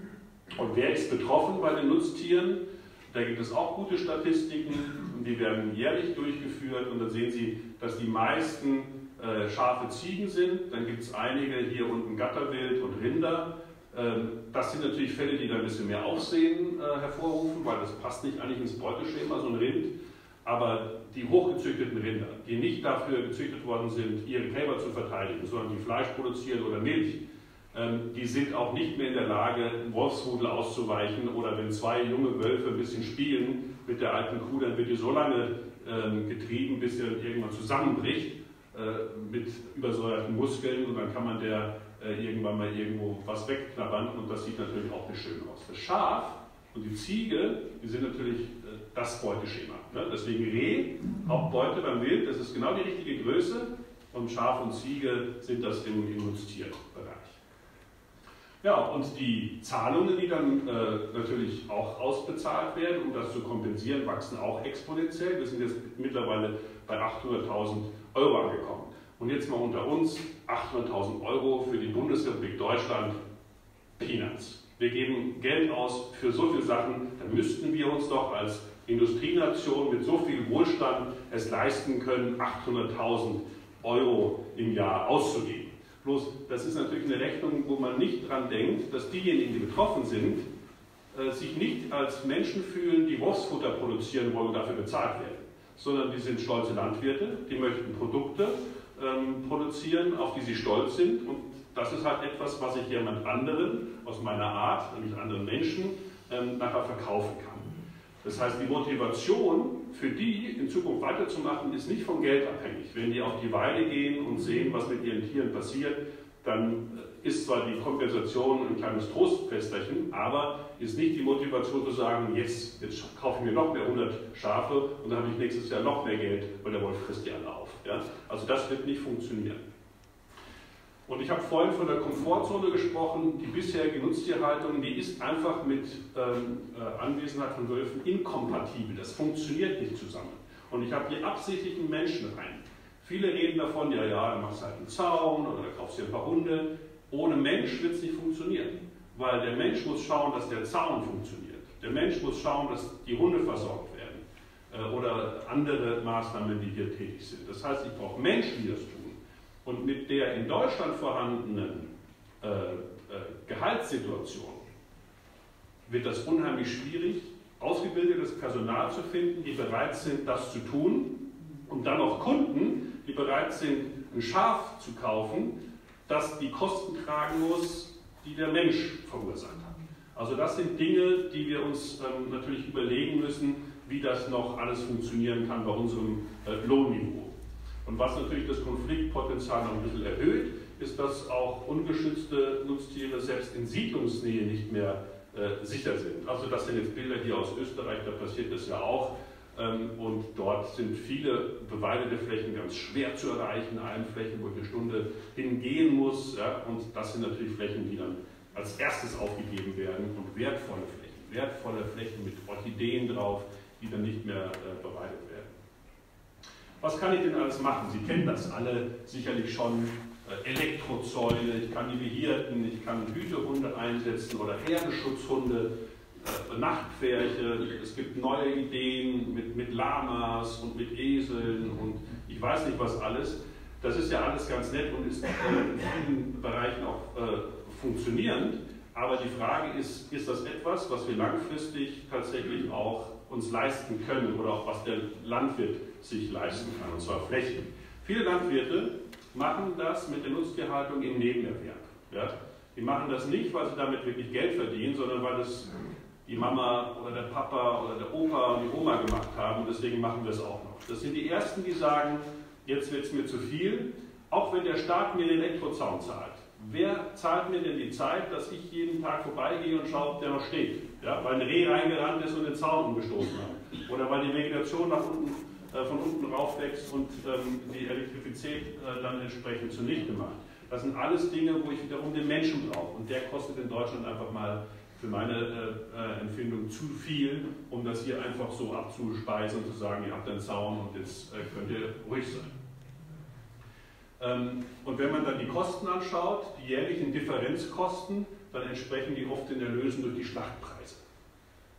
Und wer ist betroffen bei den Nutztieren? Da gibt es auch gute Statistiken, die werden jährlich durchgeführt und dann sehen Sie, dass die meisten äh, Schafe, Ziegen sind. Dann gibt es einige hier unten Gatterwild und Rinder. Ähm, das sind natürlich Fälle, die da ein bisschen mehr Aufsehen äh, hervorrufen, weil das passt nicht eigentlich ins Beuteschema, so ein Rind. Aber die hochgezüchteten Rinder, die nicht dafür gezüchtet worden sind, ihre Kälber zu verteidigen, sondern die Fleisch produzieren oder Milch, ähm, die sind auch nicht mehr in der Lage, Wolfsrudel auszuweichen, oder wenn zwei junge Wölfe ein bisschen spielen mit der alten Kuh, dann wird die so lange ähm, getrieben, bis sie dann irgendwann zusammenbricht äh, mit übersäuerten Muskeln, und dann kann man der äh, irgendwann mal irgendwo was wegknabbern, und das sieht natürlich auch nicht schön aus. Das Schaf und die Ziege, die sind natürlich äh, das Beuteschema. Ne? Deswegen Reh, Hauptbeute beim Wild, das ist genau die richtige Größe, und Schaf und Ziege sind das im, im Nutztierbereich. Ja, und die Zahlungen, die dann äh, natürlich auch ausbezahlt werden, um das zu kompensieren, wachsen auch exponentiell. Wir sind jetzt mittlerweile bei achthunderttausend Euro angekommen. Und jetzt mal unter uns, achthunderttausend Euro für die Bundesrepublik Deutschland, Peanuts. Wir geben Geld aus für so viele Sachen, dann müssten wir uns doch als Industrienation mit so viel Wohlstand es leisten können, achthunderttausend Euro im Jahr auszugeben. Bloß, das ist natürlich eine Rechnung, wo man nicht dran denkt, dass diejenigen, die betroffen sind, äh, sich nicht als Menschen fühlen, die Wurstfutter produzieren wollen und dafür bezahlt werden, sondern die sind stolze Landwirte, die möchten Produkte ähm, produzieren, auf die sie stolz sind, und das ist halt etwas, was ich jemand anderen aus meiner Art, nämlich anderen Menschen, ähm, nachher verkaufen kann. Das heißt, die Motivation für die, in Zukunft weiterzumachen, ist nicht vom Geld abhängig. Wenn die auf die Weide gehen und sehen, was mit ihren Tieren passiert, dann ist zwar die Kompensation ein kleines Trostfässerchen, aber ist nicht die Motivation zu sagen, jetzt, jetzt kaufe ich mir noch mehr hundert Schafe und dann habe ich nächstes Jahr noch mehr Geld, weil der Wolf frisst die alle auf. Ja? Also das wird nicht funktionieren. Und ich habe vorhin von der Komfortzone gesprochen. Die bisherige Nutztierhaltung, die ist einfach mit ähm, äh, Anwesenheit von Wölfen inkompatibel. Das funktioniert nicht zusammen. Und ich habe hier absichtlich einen Menschen rein. Viele reden davon, ja, ja, dann machst du halt einen Zaun oder dann kaufst du dir ein paar Hunde. Ohne Mensch wird es nicht funktionieren. Weil der Mensch muss schauen, dass der Zaun funktioniert. Der Mensch muss schauen, dass die Hunde versorgt werden. Äh, oder andere Maßnahmen, die hier tätig sind. Das heißt, ich brauche Menschen, die das tun. Und mit der in Deutschland vorhandenen äh, äh, Gehaltssituation wird das unheimlich schwierig, ausgebildetes Personal zu finden, die bereit sind, das zu tun, und dann auch Kunden, die bereit sind, ein Schaf zu kaufen, das die Kosten tragen muss, die der Mensch verursacht hat. Also das sind Dinge, die wir uns ähm, natürlich überlegen müssen, wie das noch alles funktionieren kann bei unserem äh, Lohnniveau. Und was natürlich das Konfliktpotenzial noch ein bisschen erhöht, ist, dass auch ungeschützte Nutztiere selbst in Siedlungsnähe nicht mehr äh, sicher sind. Also das sind jetzt Bilder hier aus Österreich, da passiert das ja auch. Ähm, und dort sind viele beweidete Flächen ganz schwer zu erreichen, Almflächen, wo ich eine Stunde hingehen muss. Ja, und das sind natürlich Flächen, die dann als erstes aufgegeben werden, und wertvolle Flächen, wertvolle Flächen mit Orchideen drauf, die dann nicht mehr äh, beweidet werden. Was kann ich denn alles machen? Sie kennen das alle sicherlich schon. Elektrozäune, ich kann die Behirten, ich kann Hütehunde einsetzen oder Herdenschutzhunde, äh, Nachtpferche. Es gibt neue Ideen mit, mit Lamas und mit Eseln und ich weiß nicht was alles. Das ist ja alles ganz nett und ist äh, in vielen Bereichen auch äh, funktionierend. Aber die Frage ist, ist das etwas, was wir langfristig tatsächlich auch uns leisten können oder auch was der Landwirt sich leisten kann, und zwar Flächen. Viele Landwirte machen das mit der Nutztierhaltung im Nebenerwerb. Ja? Die machen das nicht, weil sie damit wirklich Geld verdienen, sondern weil das die Mama oder der Papa oder der Opa und die Oma gemacht haben, deswegen machen wir es auch noch. Das sind die Ersten, die sagen, jetzt wird es mir zu viel, auch wenn der Staat mir den Elektrozaun zahlt. Wer zahlt mir denn die Zeit, dass ich jeden Tag vorbeigehe und schaue, ob der noch steht? Ja, weil ein Reh reingerannt ist und den Zaun umgestoßen hat. Oder weil die Vegetation nach unten, äh, von unten raufwächst und ähm, die Elektrizität äh, dann entsprechend zunichte macht. Das sind alles Dinge, wo ich wiederum den Menschen brauche. Und der kostet in Deutschland einfach mal für meine äh, Empfindung zu viel, um das hier einfach so abzuspeisen und zu sagen, ihr habt einen Zaun und jetzt äh, könnt ihr ruhig sein. Ähm, und wenn man dann die Kosten anschaut, die jährlichen Differenzkosten, dann entsprechen die oft in der Lösung durch die Schlachtpreise.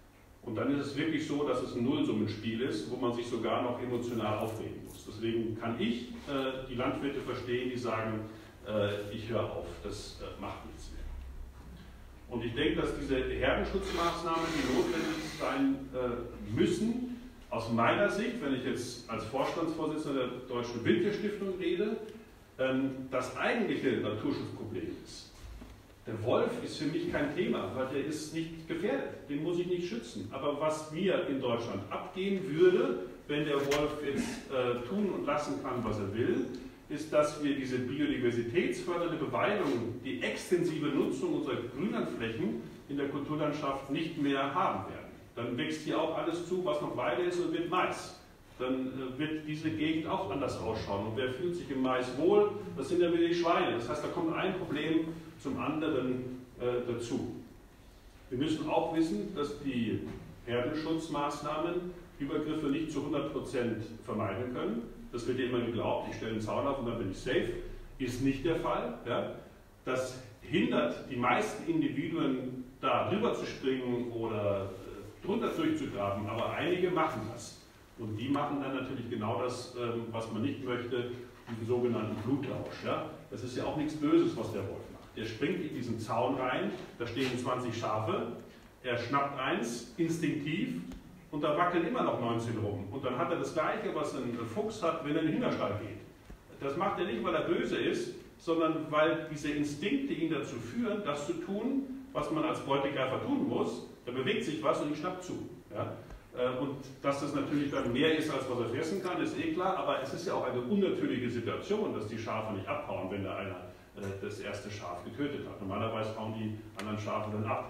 Und dann ist es wirklich so, dass es ein Nullsummenspiel ist, wo man sich sogar noch emotional aufregen muss. Deswegen kann ich äh, die Landwirte verstehen, die sagen, äh, ich höre auf, das äh, macht nichts mehr. Und ich denke, dass diese Herdenschutzmaßnahmen, die notwendig sein äh, müssen, aus meiner Sicht, wenn ich jetzt als Vorstandsvorsitzender der Deutschen Wildtierstiftung rede, ähm, das eigentliche Naturschutzproblem ist. Der Wolf ist für mich kein Thema, weil der ist nicht gefährdet, den muss ich nicht schützen. Aber was mir in Deutschland abgehen würde, wenn der Wolf jetzt äh, tun und lassen kann, was er will, ist, dass wir diese biodiversitätsfördernde Beweidung, die extensive Nutzung unserer Grünlandflächen in der Kulturlandschaft nicht mehr haben werden. Dann wächst hier auch alles zu, was noch Weide ist und wird Mais. Dann äh, wird diese Gegend auch anders ausschauen. Und wer fühlt sich im Mais wohl? Das sind ja wieder die Schweine. Das heißt, da kommt ein Problem zum anderen äh, dazu. Wir müssen auch wissen, dass die Herdenschutzmaßnahmen Übergriffe nicht zu hundert Prozent vermeiden können. Das wird ja immer geglaubt, ich stelle einen Zaun auf und dann bin ich safe. Ist nicht der Fall. Ja? Das hindert die meisten Individuen, da drüber zu springen oder äh, drunter durchzugraben, aber einige machen das. Und die machen dann natürlich genau das, ähm, was man nicht möchte, diesen sogenannten Blutrausch. Ja? Das ist ja auch nichts Böses, was der Wolf macht. Er springt in diesen Zaun rein, da stehen zwanzig Schafe, er schnappt eins, instinktiv, und da wackeln immer noch neunzehn rum. Und dann hat er das Gleiche, was ein Fuchs hat, wenn er in den Hühnerstall geht. Das macht er nicht, weil er böse ist, sondern weil diese Instinkte ihn dazu führen, das zu tun, was man als Beutegreifer tun muss. Da bewegt sich was und ich schnapp zu. Ja? Und dass das natürlich dann mehr ist, als was er fressen kann, ist eh klar, aber es ist ja auch eine unnatürliche Situation, dass die Schafe nicht abhauen, wenn da einer das erste Schaf getötet hat. Normalerweise hauen die anderen Schafe dann ab.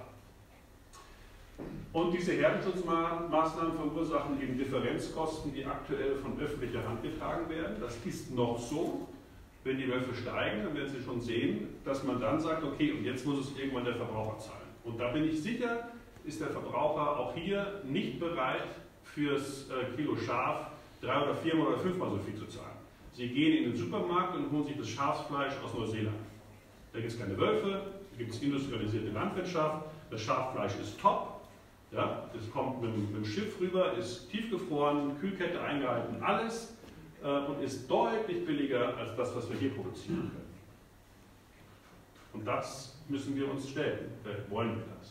Und diese Herdenschutzmaßnahmen verursachen eben Differenzkosten, die aktuell von öffentlicher Hand getragen werden. Das ist noch so. Wenn die Wölfe steigen, dann werden Sie schon sehen, dass man dann sagt, okay, und jetzt muss es irgendwann der Verbraucher zahlen. Und da bin ich sicher, ist der Verbraucher auch hier nicht bereit, fürs Kilo Schaf drei oder viermal oder fünfmal so viel zu zahlen. Sie gehen in den Supermarkt und holen sich das Schafsfleisch aus Neuseeland. Da gibt es keine Wölfe, da gibt es industrialisierte Landwirtschaft, das Schaffleisch ist top. Ja, das kommt mit, mit dem Schiff rüber, ist tiefgefroren, Kühlkette eingehalten, alles äh, und ist deutlich billiger als das, was wir hier produzieren können. Und das müssen wir uns stellen. Vielleicht wollen wir das.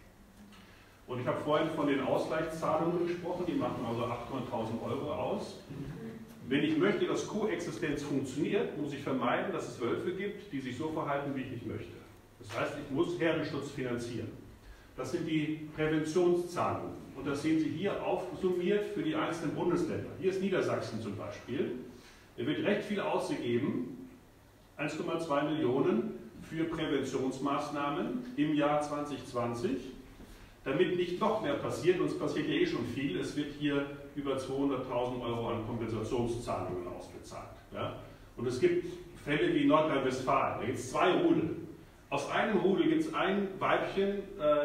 Und ich habe vorhin von den Ausgleichszahlungen gesprochen, die machen also achthunderttausend Euro aus. Wenn ich möchte, dass Koexistenz funktioniert, muss ich vermeiden, dass es Wölfe gibt, die sich so verhalten, wie ich nicht möchte. Das heißt, ich muss Herdenschutz finanzieren. Das sind die Präventionszahlungen. Und das sehen Sie hier aufsummiert für die einzelnen Bundesländer. Hier ist Niedersachsen zum Beispiel. Er wird recht viel ausgegeben, eins Komma zwei Millionen für Präventionsmaßnahmen im Jahr zwanzig zwanzig, damit nicht noch mehr passiert. Und es passiert ja eh schon viel. Es wird hier über zweihunderttausend Euro an Kompensationszahlungen ausgezahlt. Ja? Und es gibt Fälle wie Nordrhein-Westfalen. Da gibt es zwei Rudel. Aus einem Rudel gibt es ein Weibchen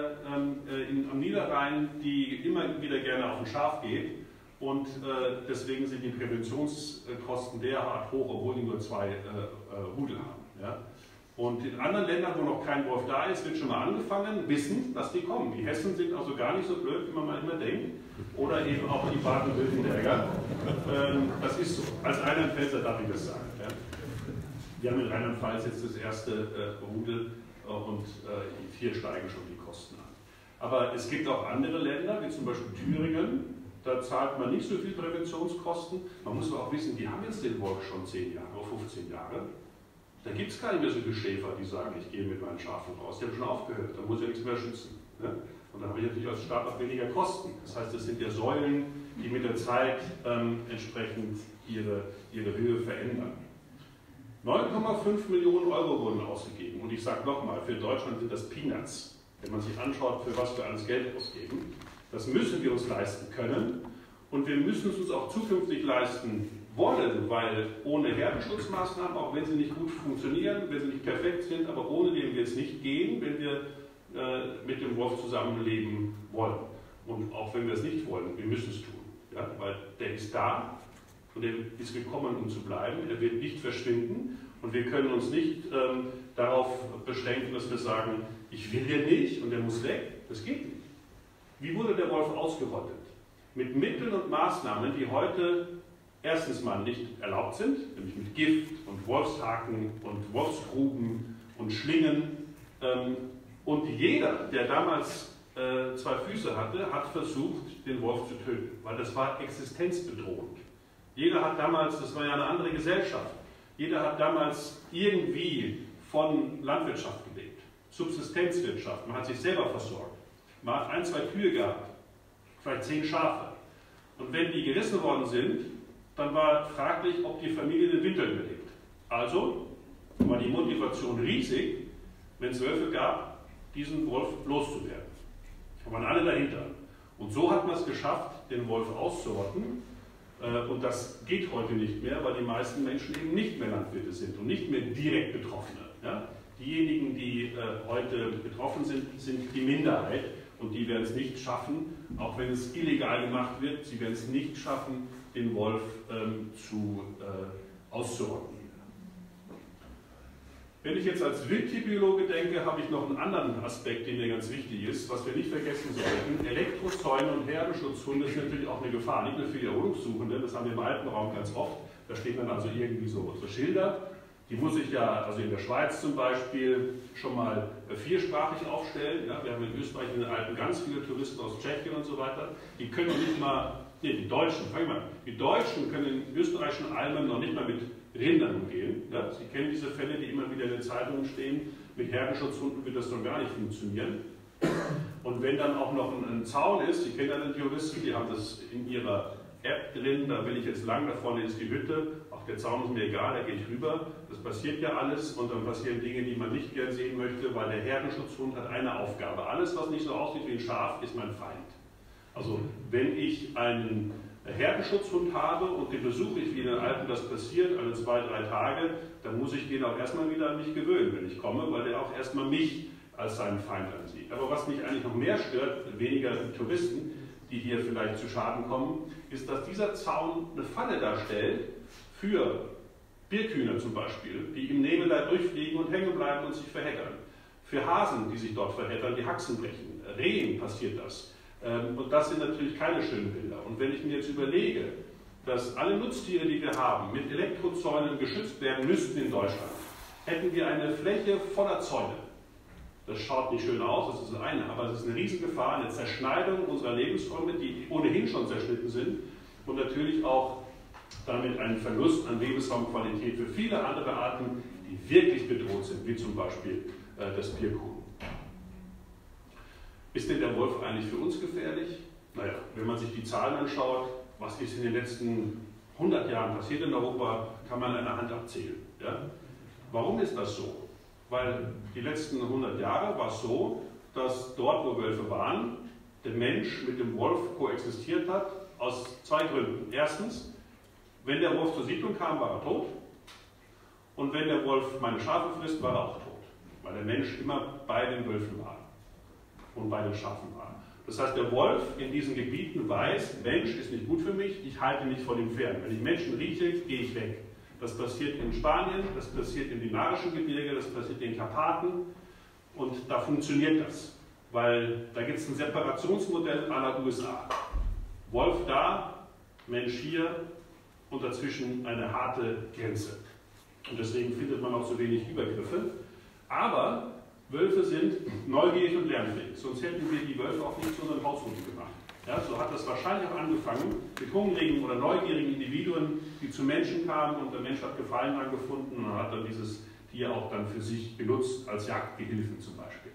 äh, äh, in, am Niederrhein, die immer wieder gerne auf ein Schaf geht. Und äh, deswegen sind die Präventionskosten derart hoch, obwohl die nur zwei äh, äh, Rudel haben. Ja? Und in anderen Ländern, wo noch kein Wolf da ist, wird schon mal angefangen, wissen, dass die kommen. Die Hessen sind also gar nicht so blöd, wie man mal immer denkt. Oder eben auch die Baden-Württemberger. Ähm, das ist so. Als Rheinland-Pfälzer darf ich das sagen. Ja? Wir haben in Rheinland-Pfalz jetzt das erste äh, Rudel äh, und äh, hier steigen schon die Kosten an. Aber es gibt auch andere Länder, wie zum Beispiel Thüringen. Da zahlt man nicht so viel Präventionskosten. Man muss aber auch wissen, die haben jetzt den Wolf schon zehn Jahre oder fünfzehn Jahre. Da gibt es keine mehr so viele Schäfer, die sagen, ich gehe mit meinen Schafen raus. Die haben schon aufgehört, da muss ich ja nichts mehr schützen. Ne? Und dann habe ich natürlich als Staat auch weniger Kosten. Das heißt, das sind ja Säulen, die mit der Zeit ähm, entsprechend ihre, ihre Höhe verändern. neun Komma fünf Millionen Euro wurden ausgegeben. Und ich sage nochmal, für Deutschland sind das Peanuts. Wenn man sich anschaut, für was wir alles Geld ausgeben. Das müssen wir uns leisten können. Und wir müssen es uns auch zukünftig leisten wollen, weil ohne Herdenschutzmaßnahmen, auch wenn sie nicht gut funktionieren, wenn sie nicht perfekt sind, aber ohne den wird es nicht gehen, wenn wir äh, mit dem Wolf zusammenleben wollen. Und auch wenn wir es nicht wollen, wir müssen es tun. Ja? Weil der ist da und der ist gekommen, um zu bleiben. Er wird nicht verschwinden und wir können uns nicht ähm, darauf beschränken, dass wir sagen, ich will den nicht und der muss weg. Das geht nicht. Wie wurde wurde der Wolf ausgerottet. Mit Mitteln und Maßnahmen, die heute erstens mal nicht erlaubt sind, nämlich mit Gift und Wolfshaken und Wolfsgruben und Schlingen. Und jeder, der damals zwei Füße hatte, hat versucht, den Wolf zu töten, weil das war existenzbedrohend. Jeder hat damals, das war ja eine andere Gesellschaft, jeder hat damals irgendwie von Landwirtschaft gelebt, Subsistenzwirtschaft, man hat sich selber versorgt, man hat ein, zwei Kühe gehabt, vielleicht zehn Schafe. Und wenn die gerissen worden sind, dann war fraglich, ob die Familie den Winter überlebt. Also war die Motivation riesig, wenn es Wölfe gab, diesen Wolf loszuwerden. Da waren alle dahinter. Und so hat man es geschafft, den Wolf auszurotten. Und das geht heute nicht mehr, weil die meisten Menschen eben nicht mehr Landwirte sind und nicht mehr direkt Betroffene. Ja? Diejenigen, die äh, heute betroffen sind, sind die Minderheit und die werden es nicht schaffen, auch wenn es illegal gemacht wird, sie werden es nicht schaffen, den Wolf ähm, zu, äh, auszurotten. Wenn ich jetzt als Wildtierbiologe denke, habe ich noch einen anderen Aspekt, der mir ganz wichtig ist, was wir nicht vergessen sollten. Elektrozäune und Herdenschutzhunde sind natürlich auch eine Gefahr, nicht nur für die Erholungssuchende, das haben wir im Alpenraum ganz oft. Da stehen dann also irgendwie so, so Schilder, die muss ich ja, also in der Schweiz zum Beispiel, schon mal viersprachig aufstellen. Ja, wir haben in Österreich in den Alpen ganz viele Touristen aus Tschechien und so weiter. Die können noch nicht mal, nee, die Deutschen, fangen wir mal, die Deutschen können in österreichischen Alpen noch nicht mal mit Rindern umgehen. Ja? Sie kennen diese Fälle, die immer wieder in den Zeitungen stehen. Mit Herdenschutzhunden wird das noch gar nicht funktionieren. Und wenn dann auch noch ein, ein Zaun ist, Sie kennen ja den Juristen, die haben das in ihrer App drin, da will ich jetzt lang, da vorne ist die Hütte, auch der Zaun ist mir egal, der geht rüber. Das passiert ja alles und dann passieren Dinge, die man nicht gern sehen möchte, weil der Herdenschutzhund hat eine Aufgabe. Alles, was nicht so aussieht wie ein Schaf, ist mein Feind. Also wenn ich einen Herdenschutzhund habe und den besuche ich, wie in den Alpen das passiert, alle zwei, drei Tage, dann muss ich den auch erstmal wieder an mich gewöhnen, wenn ich komme, weil der auch erstmal mich als seinen Feind ansieht. Aber was mich eigentlich noch mehr stört, weniger die Touristen, die hier vielleicht zu Schaden kommen, ist, dass dieser Zaun eine Falle darstellt für Birkhühner zum Beispiel, die im Nebel da durchfliegen und hängen bleiben und sich verheddern. Für Hasen, die sich dort verheddern, die Haxen brechen. Rehen passiert das. Und das sind natürlich keine schönen Bilder. Und wenn ich mir jetzt überlege, dass alle Nutztiere, die wir haben, mit Elektrozäunen geschützt werden müssten in Deutschland, hätten wir eine Fläche voller Zäune. Das schaut nicht schön aus, das ist das eine, aber es ist eine Riesengefahr, eine Zerschneidung unserer Lebensräume, die ohnehin schon zerschnitten sind und natürlich auch damit einen Verlust an Lebensraumqualität für viele andere Arten, die wirklich bedroht sind, wie zum Beispiel äh, das Birkhuhn. Ist denn der Wolf eigentlich für uns gefährlich? Naja, wenn man sich die Zahlen anschaut, was ist in den letzten hundert Jahren passiert in Europa, kann man an der Hand abzählen. Ja? Warum ist das so? Weil die letzten hundert Jahre war es so, dass dort, wo Wölfe waren, der Mensch mit dem Wolf koexistiert hat, aus zwei Gründen. Erstens, wenn der Wolf zur Siedlung kam, war er tot. Und wenn der Wolf meine Schafe frisst, war er auch tot. Weil der Mensch immer bei den Wölfen war und bei den Schafen war. Das heißt, der Wolf in diesen Gebieten weiß, Mensch ist nicht gut für mich, ich halte mich von ihm fern. Wenn ich Menschen rieche, gehe ich weg. Das passiert in Spanien, das passiert im Dinarischen Gebirge, das passiert in den Karpaten und da funktioniert das, weil da gibt es ein Separationsmodell à la U S A. Wolf da, Mensch hier und dazwischen eine harte Grenze. Und deswegen findet man auch so wenig Übergriffe. Aber Wölfe sind neugierig und lernfähig, sonst hätten wir die Wölfe auch nicht zu unseren Haushunden gemacht. Ja, so hat das wahrscheinlich auch angefangen mit hungrigen oder neugierigen Individuen, die zu Menschen kamen und der Mensch hat Gefallen daran gefunden und hat dann dieses Tier auch dann für sich benutzt, als Jagdgehilfen zum Beispiel.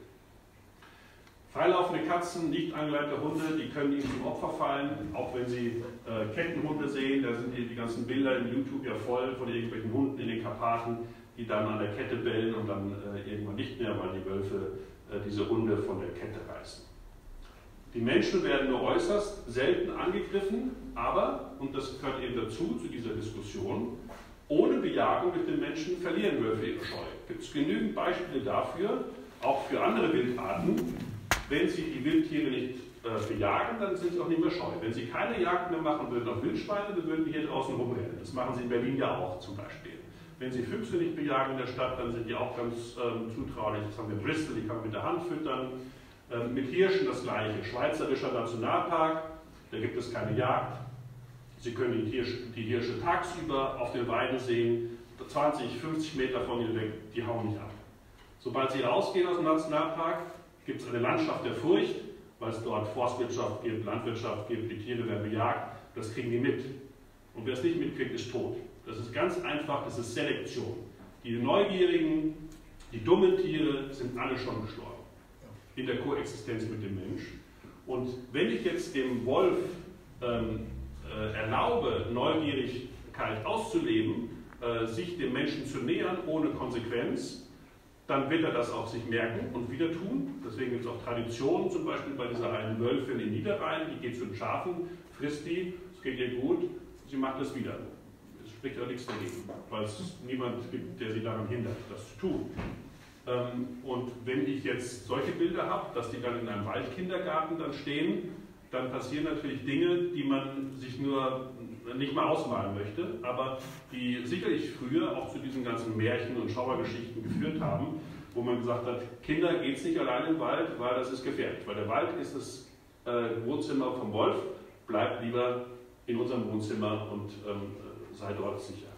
Freilaufende Katzen, nicht angeleitete Hunde, die können ihnen zum Opfer fallen, auch wenn sie äh, Kettenhunde sehen, da sind die, die ganzen Bilder in YouTube ja voll von irgendwelchen Hunden in den Karpaten, die dann an der Kette bellen und dann äh, irgendwann nicht mehr, weil die Wölfe äh, diese Hunde von der Kette reißen. Die Menschen werden nur äußerst selten angegriffen, aber, und das gehört eben dazu, zu dieser Diskussion, ohne Bejagung durch den Menschen verlieren Wölfe ihre Scheu. Gibt es genügend Beispiele dafür, auch für andere Wildarten, wenn sie die Wildtiere nicht äh, bejagen, dann sind sie auch nicht mehr scheu. Wenn sie keine Jagd mehr machen würden auf Wildschweine, dann würden die hier draußen rumrennen. Das machen sie in Berlin ja auch zum Beispiel. Wenn sie Füchse nicht bejagen in der Stadt, dann sind die auch ganz ähm, zutraulich. Das haben wir in Bristol, die kann man mit der Hand füttern. Ähm, mit Hirschen das gleiche. Schweizerischer Nationalpark, da gibt es keine Jagd. Sie können die Hirsche, die Hirsche tagsüber auf den Weiden sehen, zwanzig, fünfzig Meter von ihnen weg, die hauen nicht ab. Sobald sie rausgehen aus dem Nationalpark, gibt es eine Landschaft der Furcht, weil es dort Forstwirtschaft gibt, Landwirtschaft gibt, die Tiere werden bejagt, das kriegen die mit. Und wer es nicht mitkriegt, ist tot. Das ist ganz einfach, das ist Selektion. Die neugierigen, die dummen Tiere sind alle schon gestorben in der Koexistenz mit dem Mensch. Und wenn ich jetzt dem Wolf ähm, äh, erlaube, Neugierigkeit auszuleben, äh, sich dem Menschen zu nähern ohne Konsequenz, dann wird er das auch sich merken und wieder tun. Deswegen gibt es auch Traditionen, zum Beispiel bei dieser einen Wölfin in Niederrhein, die geht zu den Schafen, frisst die, es geht ihr gut, sie macht das wieder. Es spricht ja nichts dagegen, weil es niemand gibt, der sie daran hindert, das zu tun. Und wenn ich jetzt solche Bilder habe, dass die dann in einem Waldkindergarten dann stehen, dann passieren natürlich Dinge, die man sich nur nicht mal ausmalen möchte, aber die sicherlich früher auch zu diesen ganzen Märchen und Schauergeschichten geführt haben, wo man gesagt hat, Kinder, geht's nicht allein im Wald, weil das ist gefährlich. Weil der Wald ist das äh, Wohnzimmer vom Wolf, bleibt lieber in unserem Wohnzimmer und ähm, sei dort sicher.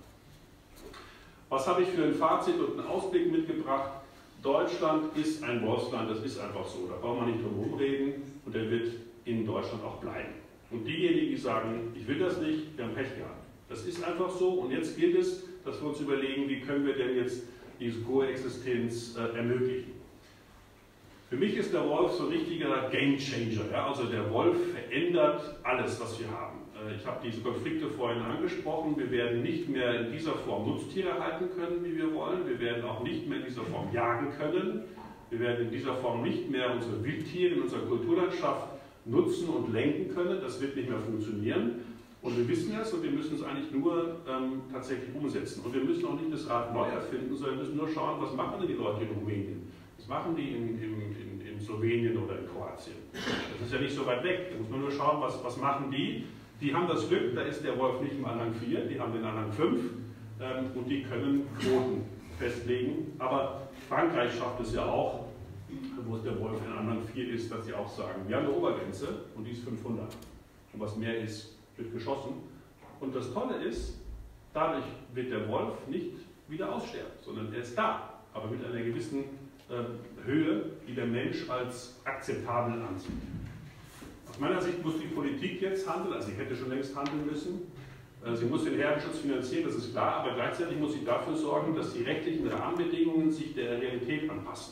Was habe ich für ein Fazit und einen Ausblick mitgebracht? Deutschland ist ein Wolfsland, das ist einfach so, da braucht man nicht drum herum reden und der wird in Deutschland auch bleiben. Und diejenigen, die sagen, ich will das nicht, die haben Pech gehabt. Das ist einfach so und jetzt gilt es, dass wir uns überlegen, wie können wir denn jetzt diese Koexistenz äh, ermöglichen. Für mich ist der Wolf so ein richtiger Gamechanger. Ja? Also der Wolf verändert alles, was wir haben. Äh, ich habe diese Konflikte vorhin angesprochen. Wir werden nicht mehr in dieser Form Nutztiere halten können, wie wir wollen. Wir werden auch nicht mehr in dieser Form jagen können. Wir werden in dieser Form nicht mehr unsere Wildtiere in unserer Kulturlandschaft nutzen und lenken können. Das wird nicht mehr funktionieren. Und wir wissen es und wir müssen es eigentlich nur ähm, tatsächlich umsetzen. Und wir müssen auch nicht das Rad neu erfinden, sondern wir müssen nur schauen, was machen denn die Leute in Rumänien? Was machen die in, in, in, in Slowenien oder in Kroatien? Das ist ja nicht so weit weg. Da muss man nur schauen, was, was machen die. Die haben das Glück, da ist der Wolf nicht im Anhang vier, die haben den Anhang fünf ähm, und die können Quoten festlegen. Aber Frankreich schafft es ja auch, wo es der Wolf in Anhang vier ist, dass sie auch sagen, wir haben eine Obergrenze und die ist fünfhundert. Und was mehr ist, wird geschossen. Und das Tolle ist, dadurch wird der Wolf nicht wieder aussterben, sondern er ist da, aber mit einer gewissen äh, Höhe, die der Mensch als akzeptabel ansieht. Aus meiner Sicht muss die Politik jetzt handeln, also sie hätte schon längst handeln müssen. Äh, sie muss den Herdenschutz finanzieren, das ist klar, aber gleichzeitig muss sie dafür sorgen, dass die rechtlichen Rahmenbedingungen sich der Realität anpassen.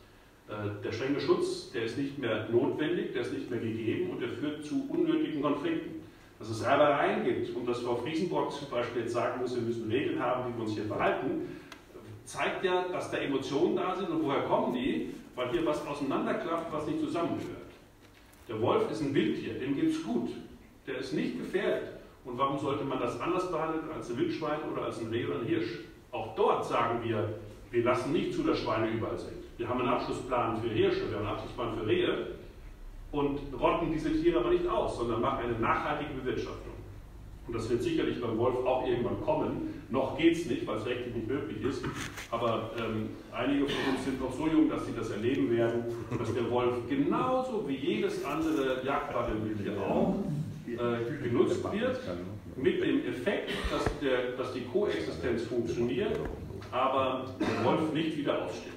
Äh, der strenge Schutz, der ist nicht mehr notwendig, der ist nicht mehr gegeben und der führt zu unnötigen Konflikten. Dass es Reibereien gibt und dass Frau Friesenborg zum Beispiel jetzt sagen muss, wir müssen Regeln haben, wie wir uns hier verhalten, zeigt ja, dass da Emotionen da sind und woher kommen die? Weil hier was auseinanderklafft, was nicht zusammengehört. Der Wolf ist ein Wildtier, dem geht es gut, der ist nicht gefährdet. Und warum sollte man das anders behandeln als ein Wildschwein oder als ein Reh oder ein Hirsch? Auch dort sagen wir, wir lassen nicht zu, dass Schweine überall sind. Wir haben einen Abschlussplan für Hirsche, wir haben einen Abschlussplan für Rehe. Und rotten diese Tiere aber nicht aus, sondern machen eine nachhaltige Bewirtschaftung. Und das wird sicherlich beim Wolf auch irgendwann kommen. Noch geht es nicht, weil es rechtlich nicht möglich ist. Aber ähm, einige von uns sind noch so jung, dass sie das erleben werden, dass der Wolf genauso wie jedes andere jagdbare Wildtier auch äh, genutzt wird, mit dem Effekt, dass, der, dass die Koexistenz funktioniert, aber der Wolf nicht wieder ausstirbt.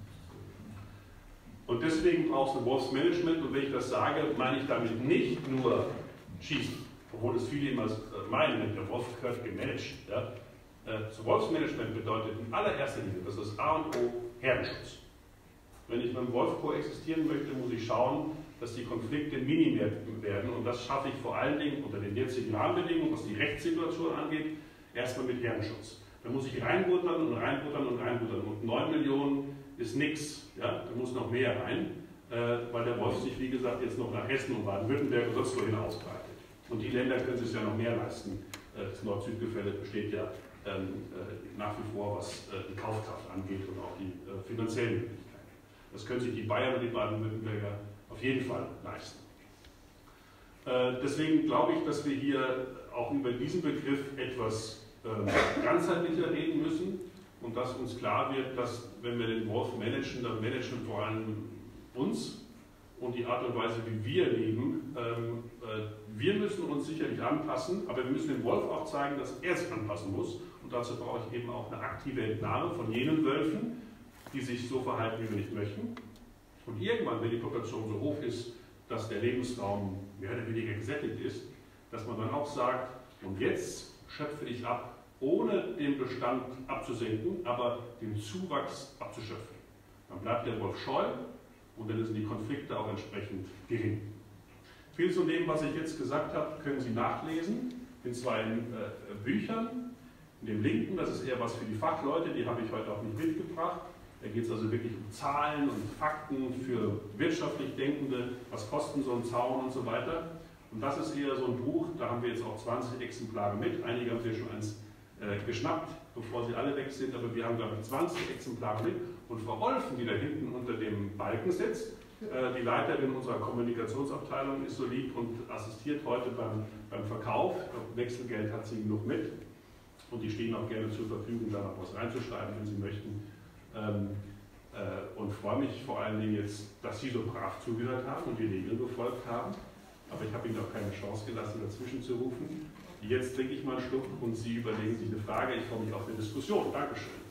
Und deswegen braucht es ein Wolfsmanagement und wenn ich das sage, meine ich damit nicht nur Schießen, obwohl es viele immer meinen, der Wolf gehört gemanagt. Ja? Das Wolfsmanagement bedeutet in allererster Linie, das ist A und O, Herdenschutz. Wenn ich mit dem Wolf koexistieren möchte, muss ich schauen, dass die Konflikte minimiert werden und das schaffe ich vor allen Dingen unter den jetzigen Rahmenbedingungen, was die Rechtssituation angeht, erstmal mit Herdenschutz. Da muss ich reinbuttern und reinbuttern und reinbuttern und neun Millionen ist nichts, ja? Da muss noch mehr rein, äh, weil der Wolf sich, wie gesagt, jetzt noch nach Hessen und Baden-Württemberg und sonst wohin ausbreitet. Und die Länder können sich ja noch mehr leisten. Äh, das Nord-Süd-Gefälle besteht ja ähm, äh, nach wie vor, was äh, die Kaufkraft angeht und auch die äh, finanziellen Möglichkeiten. Das können sich die Bayern und die Baden-Württemberger auf jeden Fall leisten. Äh, deswegen glaube ich, dass wir hier auch über diesen Begriff etwas äh, ganzheitlicher reden müssen. Und dass uns klar wird, dass wenn wir den Wolf managen, dann managen wir vor allem uns und die Art und Weise, wie wir leben. Ähm, äh, wir müssen uns sicherlich anpassen, aber wir müssen dem Wolf auch zeigen, dass er sich anpassen muss. Und dazu brauche ich eben auch eine aktive Entnahme von jenen Wölfen, die sich so verhalten, wie wir nicht möchten. Und irgendwann, wenn die Population so hoch ist, dass der Lebensraum mehr oder weniger gesättigt ist, dass man dann auch sagt, und jetzt schöpfe ich ab, ohne den Bestand abzusenken, aber den Zuwachs abzuschöpfen. Dann bleibt der Wolf scheu und dann sind die Konflikte auch entsprechend gering. Viel zu dem, was ich jetzt gesagt habe, können Sie nachlesen in zwei äh, Büchern. In dem linken, das ist eher was für die Fachleute, die habe ich heute auch nicht mitgebracht. Da geht es also wirklich um Zahlen und Fakten für wirtschaftlich Denkende, was kosten so ein Zaun und so weiter. Und das ist eher so ein Buch, da haben wir jetzt auch zwanzig Exemplare mit. Einige haben wir schon eins äh, geschnappt, bevor sie alle weg sind, aber wir haben, glaube ich, zwanzig Exemplare mit. Und Frau Olfen, die da hinten unter dem Balken sitzt, äh, die Leiterin unserer Kommunikationsabteilung, ist so lieb und assistiert heute beim, beim Verkauf. Ich glaube, Wechselgeld hat sie genug mit. Und die stehen auch gerne zur Verfügung, da noch was reinzuschreiben, wenn Sie möchten. Ähm, äh, und freue mich vor allen Dingen jetzt, dass Sie so brav zugehört haben und die Regeln befolgt haben. Aber ich habe Ihnen doch keine Chance gelassen, dazwischen zu rufen. Jetzt trinke ich mal einen Schluck und Sie überlegen sich eine Frage. Ich freue mich auf eine Diskussion. Dankeschön.